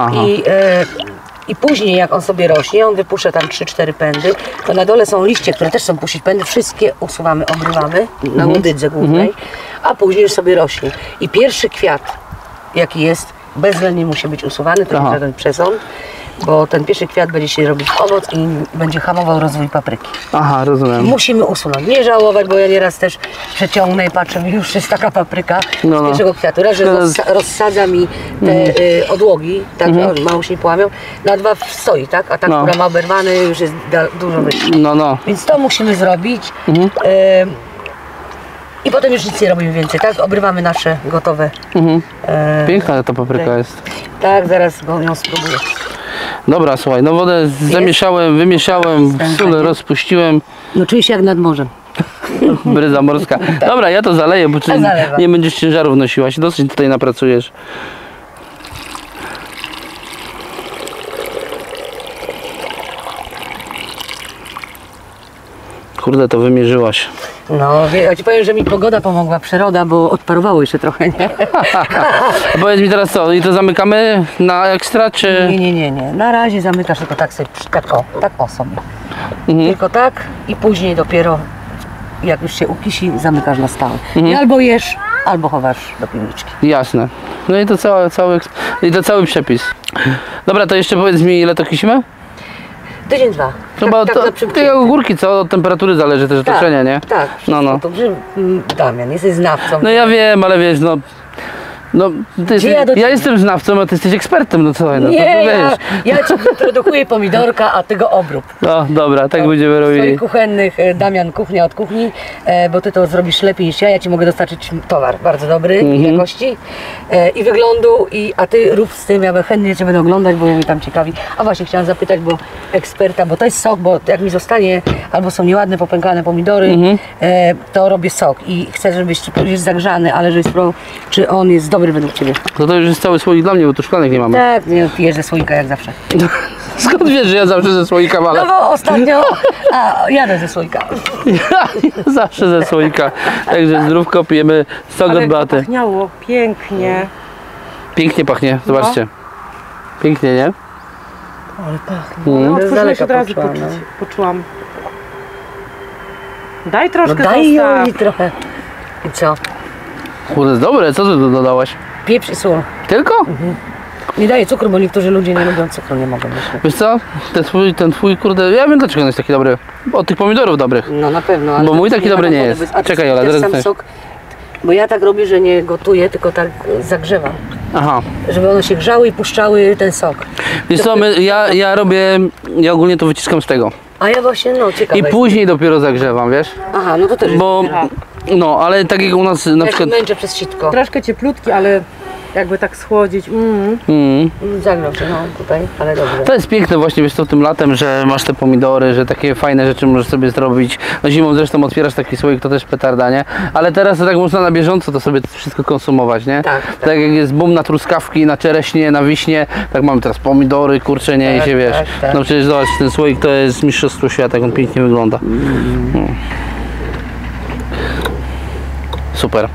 [SPEAKER 2] I później jak on sobie rośnie, on wypuszcza tam 3-4 pędy, to na dole są liście, które też chcą puścić pędy, wszystkie usuwamy, obrywamy na łodydze głównej, a później już sobie rośnie. I pierwszy kwiat, jaki jest, bezwzględnie musi być usuwany, to jest żaden przesąd, bo ten pierwszy kwiat będzie się robić w owoc i będzie hamował rozwój papryki.
[SPEAKER 1] Aha, rozumiem.
[SPEAKER 2] Musimy usunąć, nie żałować, bo ja nieraz też przeciągnę i patrzę, już jest taka papryka z pierwszego kwiatu. Raz, że rozsadza mi te odłogi, tak, mało się nie połamią, na 2 stoi, tak, a ta, która ma oberwany, już jest dużo wyższa. Więc to musimy zrobić. I potem już nic nie robimy więcej, tak? Obrywamy nasze gotowe.
[SPEAKER 1] Piękna ta papryka jest.
[SPEAKER 2] Tak, zaraz ją spróbuję.
[SPEAKER 1] Dobra, słuchaj, no wodę zamieszałem, wymieszałem, sól rozpuściłem.
[SPEAKER 2] No czuję się jak nad morzem.
[SPEAKER 1] Bryza morska. Dobra, ja to zaleję, bo nie będziesz ciężarów nosiła, się dosyć tutaj napracujesz. Kurde, to wymierzyłaś.
[SPEAKER 2] No, ja Ci powiem, że mi pogoda pomogła, przyroda, bo odparowało jeszcze trochę, nie?
[SPEAKER 1] A powiedz mi teraz co, i to zamykamy na ekstra, czy...
[SPEAKER 2] Nie. Na razie zamykasz tylko tak sobie, tak o sobie. Tylko tak i później dopiero, jak już się ukisi, zamykasz na stałe. I albo jesz, albo chowasz do piwniczki.
[SPEAKER 1] Jasne. No i to cały przepis. Dobra, to jeszcze powiedz mi, ile to kisimy?
[SPEAKER 2] Tydzień, 2.
[SPEAKER 1] No bo te ogórki, co od temperatury zależy też otoczenia, nie?
[SPEAKER 2] Tak.
[SPEAKER 1] No.
[SPEAKER 2] Dobrze, Damian, jesteś znawcą.
[SPEAKER 1] No ja wiem, ale wiesz, ja jestem znawcą, a ty jesteś ekspertem, no co? No,
[SPEAKER 2] nie, ja Ci produkuję pomidorka, a Ty go obrób.
[SPEAKER 1] No dobra, tak będziemy robili.
[SPEAKER 2] Swoich kuchennych, Damian, kuchnia od kuchni, bo Ty to zrobisz lepiej niż ja Ci mogę dostarczyć towar bardzo dobry jakości i wyglądu, a Ty rób z tym, ja chętnie Cię będę oglądać, bo mnie tam ciekawi. A właśnie chciałam zapytać, bo eksperta, bo to jest sok, bo jak mi zostanie, albo są nieładne, popękane pomidory, to robię sok i chcę, żebyś jest zagrzany, ale żebyś spróbował, czy on jest dobry według Ciebie.
[SPEAKER 1] To już jest cały słoik dla mnie, bo tu szklanek nie mamy.
[SPEAKER 2] Tak, nie pijesz ze słoika jak zawsze.
[SPEAKER 1] Skąd wiesz, że ja zawsze ze słoika walę?
[SPEAKER 2] No bo ostatnio jadę ze słoika.
[SPEAKER 1] Ja zawsze ze słoika. Także zdrówko, pijemy sok od Beaty.
[SPEAKER 3] Pachniało pięknie.
[SPEAKER 1] Pięknie pachnie, zobaczcie. Pięknie, nie?
[SPEAKER 3] Ale pachnie. No, otworzyłeś od razu poczułam. Daj troszkę,
[SPEAKER 2] daj jej trochę. I co?
[SPEAKER 1] Kurde, dobre, co ty tu dodałaś?
[SPEAKER 2] Pieprz i sól.
[SPEAKER 1] Tylko?
[SPEAKER 2] Nie daję cukru, bo niektórzy ludzie nie lubią cukru, nie mogą myśleć.
[SPEAKER 1] Wiesz co? Ten twój, kurde, ja wiem dlaczego on jest taki dobry. Od tych pomidorów dobrych.
[SPEAKER 2] No na pewno. Ale
[SPEAKER 1] bo mój taki dobry nie jest. Czekaj, Ola, zaraz
[SPEAKER 2] sam sok, bo ja tak robię, że nie gotuję, tylko tak zagrzewam.
[SPEAKER 1] Aha.
[SPEAKER 2] Żeby one się grzały i puszczały ten sok.
[SPEAKER 1] Wiesz co, ja ogólnie to wyciskam z tego.
[SPEAKER 2] A ja właśnie, no ciekawe.
[SPEAKER 1] I później dopiero zagrzewam, wiesz?
[SPEAKER 2] Aha, no to też
[SPEAKER 1] Bo,
[SPEAKER 2] jest.
[SPEAKER 1] no, ale tak jak u nas na
[SPEAKER 2] Ja się
[SPEAKER 1] przykład...
[SPEAKER 2] męczę przez sitko.
[SPEAKER 3] Troszkę cieplutki, ale jakby tak schłodzić.
[SPEAKER 2] Zagnął się, no tutaj, ale dobrze.
[SPEAKER 1] To jest piękne właśnie, wiesz co, tym latem, że masz te pomidory, że takie fajne rzeczy możesz sobie zrobić. No zimą zresztą otwierasz taki słoik, to też petarda, nie? Ale teraz to tak można na bieżąco to sobie wszystko konsumować, nie?
[SPEAKER 2] Tak, tak.
[SPEAKER 1] Tak jak jest boom na truskawki, na czereśnie, na wiśnie, tak mamy teraz pomidory, kurcze, nie?
[SPEAKER 2] Tak,
[SPEAKER 1] I się wiesz.
[SPEAKER 2] tak, tak.
[SPEAKER 1] No przecież zobacz, ten słoik to jest mistrzostwo świata, jak on pięknie wygląda. No. Super.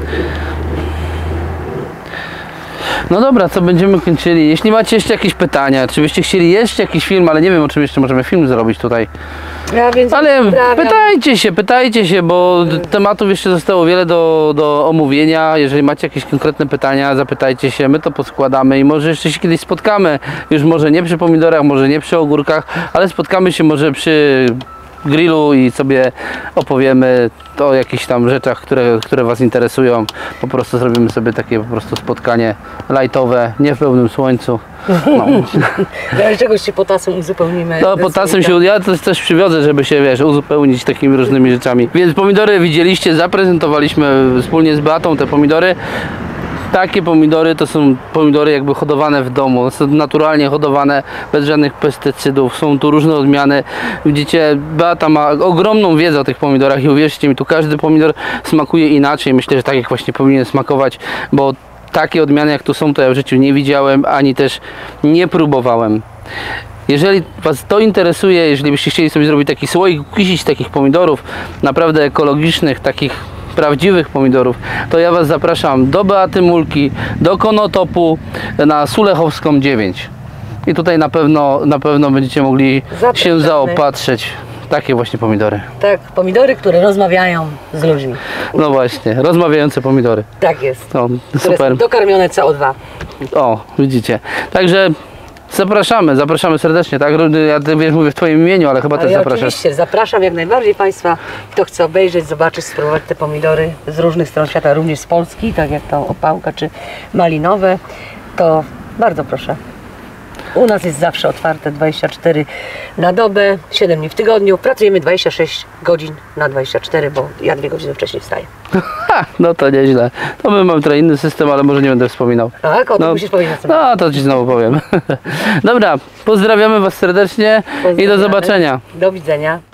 [SPEAKER 1] No dobra, co będziemy kończyli? Jeśli macie jeszcze jakieś pytania, czy byście chcieli jeszcze jakiś film, ale nie wiem, o czym jeszcze możemy film zrobić tutaj.
[SPEAKER 2] Ja więc
[SPEAKER 1] Ale
[SPEAKER 2] pozdrawiam.
[SPEAKER 1] pytajcie się, bo tematów jeszcze zostało wiele do omówienia. Jeżeli macie jakieś konkretne pytania, zapytajcie się, my to poskładamy i może jeszcze się kiedyś spotkamy. Już może nie przy pomidorach, może nie przy ogórkach, ale spotkamy się może przy grillu i sobie opowiemy o jakichś tam rzeczach, które Was interesują. Po prostu zrobimy sobie takie po prostu spotkanie lightowe, nie w pełnym słońcu. No.
[SPEAKER 2] Ja czegoś się potasem uzupełnimy.
[SPEAKER 1] No, potasem się, ja to też przywiozę, żeby się, wiesz, uzupełnić takimi różnymi rzeczami. Więc pomidory widzieliście, zaprezentowaliśmy wspólnie z Beatą te pomidory. Takie pomidory to są pomidory jakby hodowane w domu, są naturalnie hodowane, bez żadnych pestycydów, są tu różne odmiany. Widzicie, Beata ma ogromną wiedzę o tych pomidorach i uwierzcie mi, tu każdy pomidor smakuje inaczej. Myślę, że tak jak właśnie powinien smakować, bo takie odmiany jak tu są, to ja w życiu nie widziałem, ani też nie próbowałem. Was to interesuje, jeżeli byście chcieli sobie zrobić taki słoik, kusić takich pomidorów, naprawdę ekologicznych, takich prawdziwych pomidorów, to ja Was zapraszam do Beaty Mulki, do Konotopu, na Sulechowską 9. I tutaj na pewno będziecie mogli się
[SPEAKER 2] Zapraszamy.
[SPEAKER 1] zaopatrzyć. Takie właśnie pomidory.
[SPEAKER 2] Tak, pomidory, które rozmawiają z ludźmi.
[SPEAKER 1] No właśnie, rozmawiające pomidory.
[SPEAKER 2] Tak jest.
[SPEAKER 1] No,
[SPEAKER 2] Które
[SPEAKER 1] super.
[SPEAKER 2] są dokarmione CO2.
[SPEAKER 1] O, widzicie. Także zapraszamy serdecznie, tak? Ja wiesz, mówię w Twoim imieniu, ale chyba
[SPEAKER 2] Ale
[SPEAKER 1] też
[SPEAKER 2] ja
[SPEAKER 1] zapraszasz.
[SPEAKER 2] oczywiście zapraszam jak najbardziej Państwa, kto chce obejrzeć, zobaczyć, spróbować te pomidory z różnych stron świata, również z Polski, tak jak to opałka czy malinowe, to bardzo proszę. U nas jest zawsze otwarte 24 na dobę, 7 dni w tygodniu. Pracujemy 26 godzin na 24, bo ja 2 godziny wcześniej wstaję.
[SPEAKER 1] Ha, no to nieźle. To my mamy trochę inny system, ale może nie będę wspominał.
[SPEAKER 2] Tak? O tym musisz powiedzieć na co.
[SPEAKER 1] No to Ci znowu powiem. Dobra, pozdrawiamy Was serdecznie i do
[SPEAKER 2] Pozdrawiamy.
[SPEAKER 1] zobaczenia.
[SPEAKER 2] Do widzenia.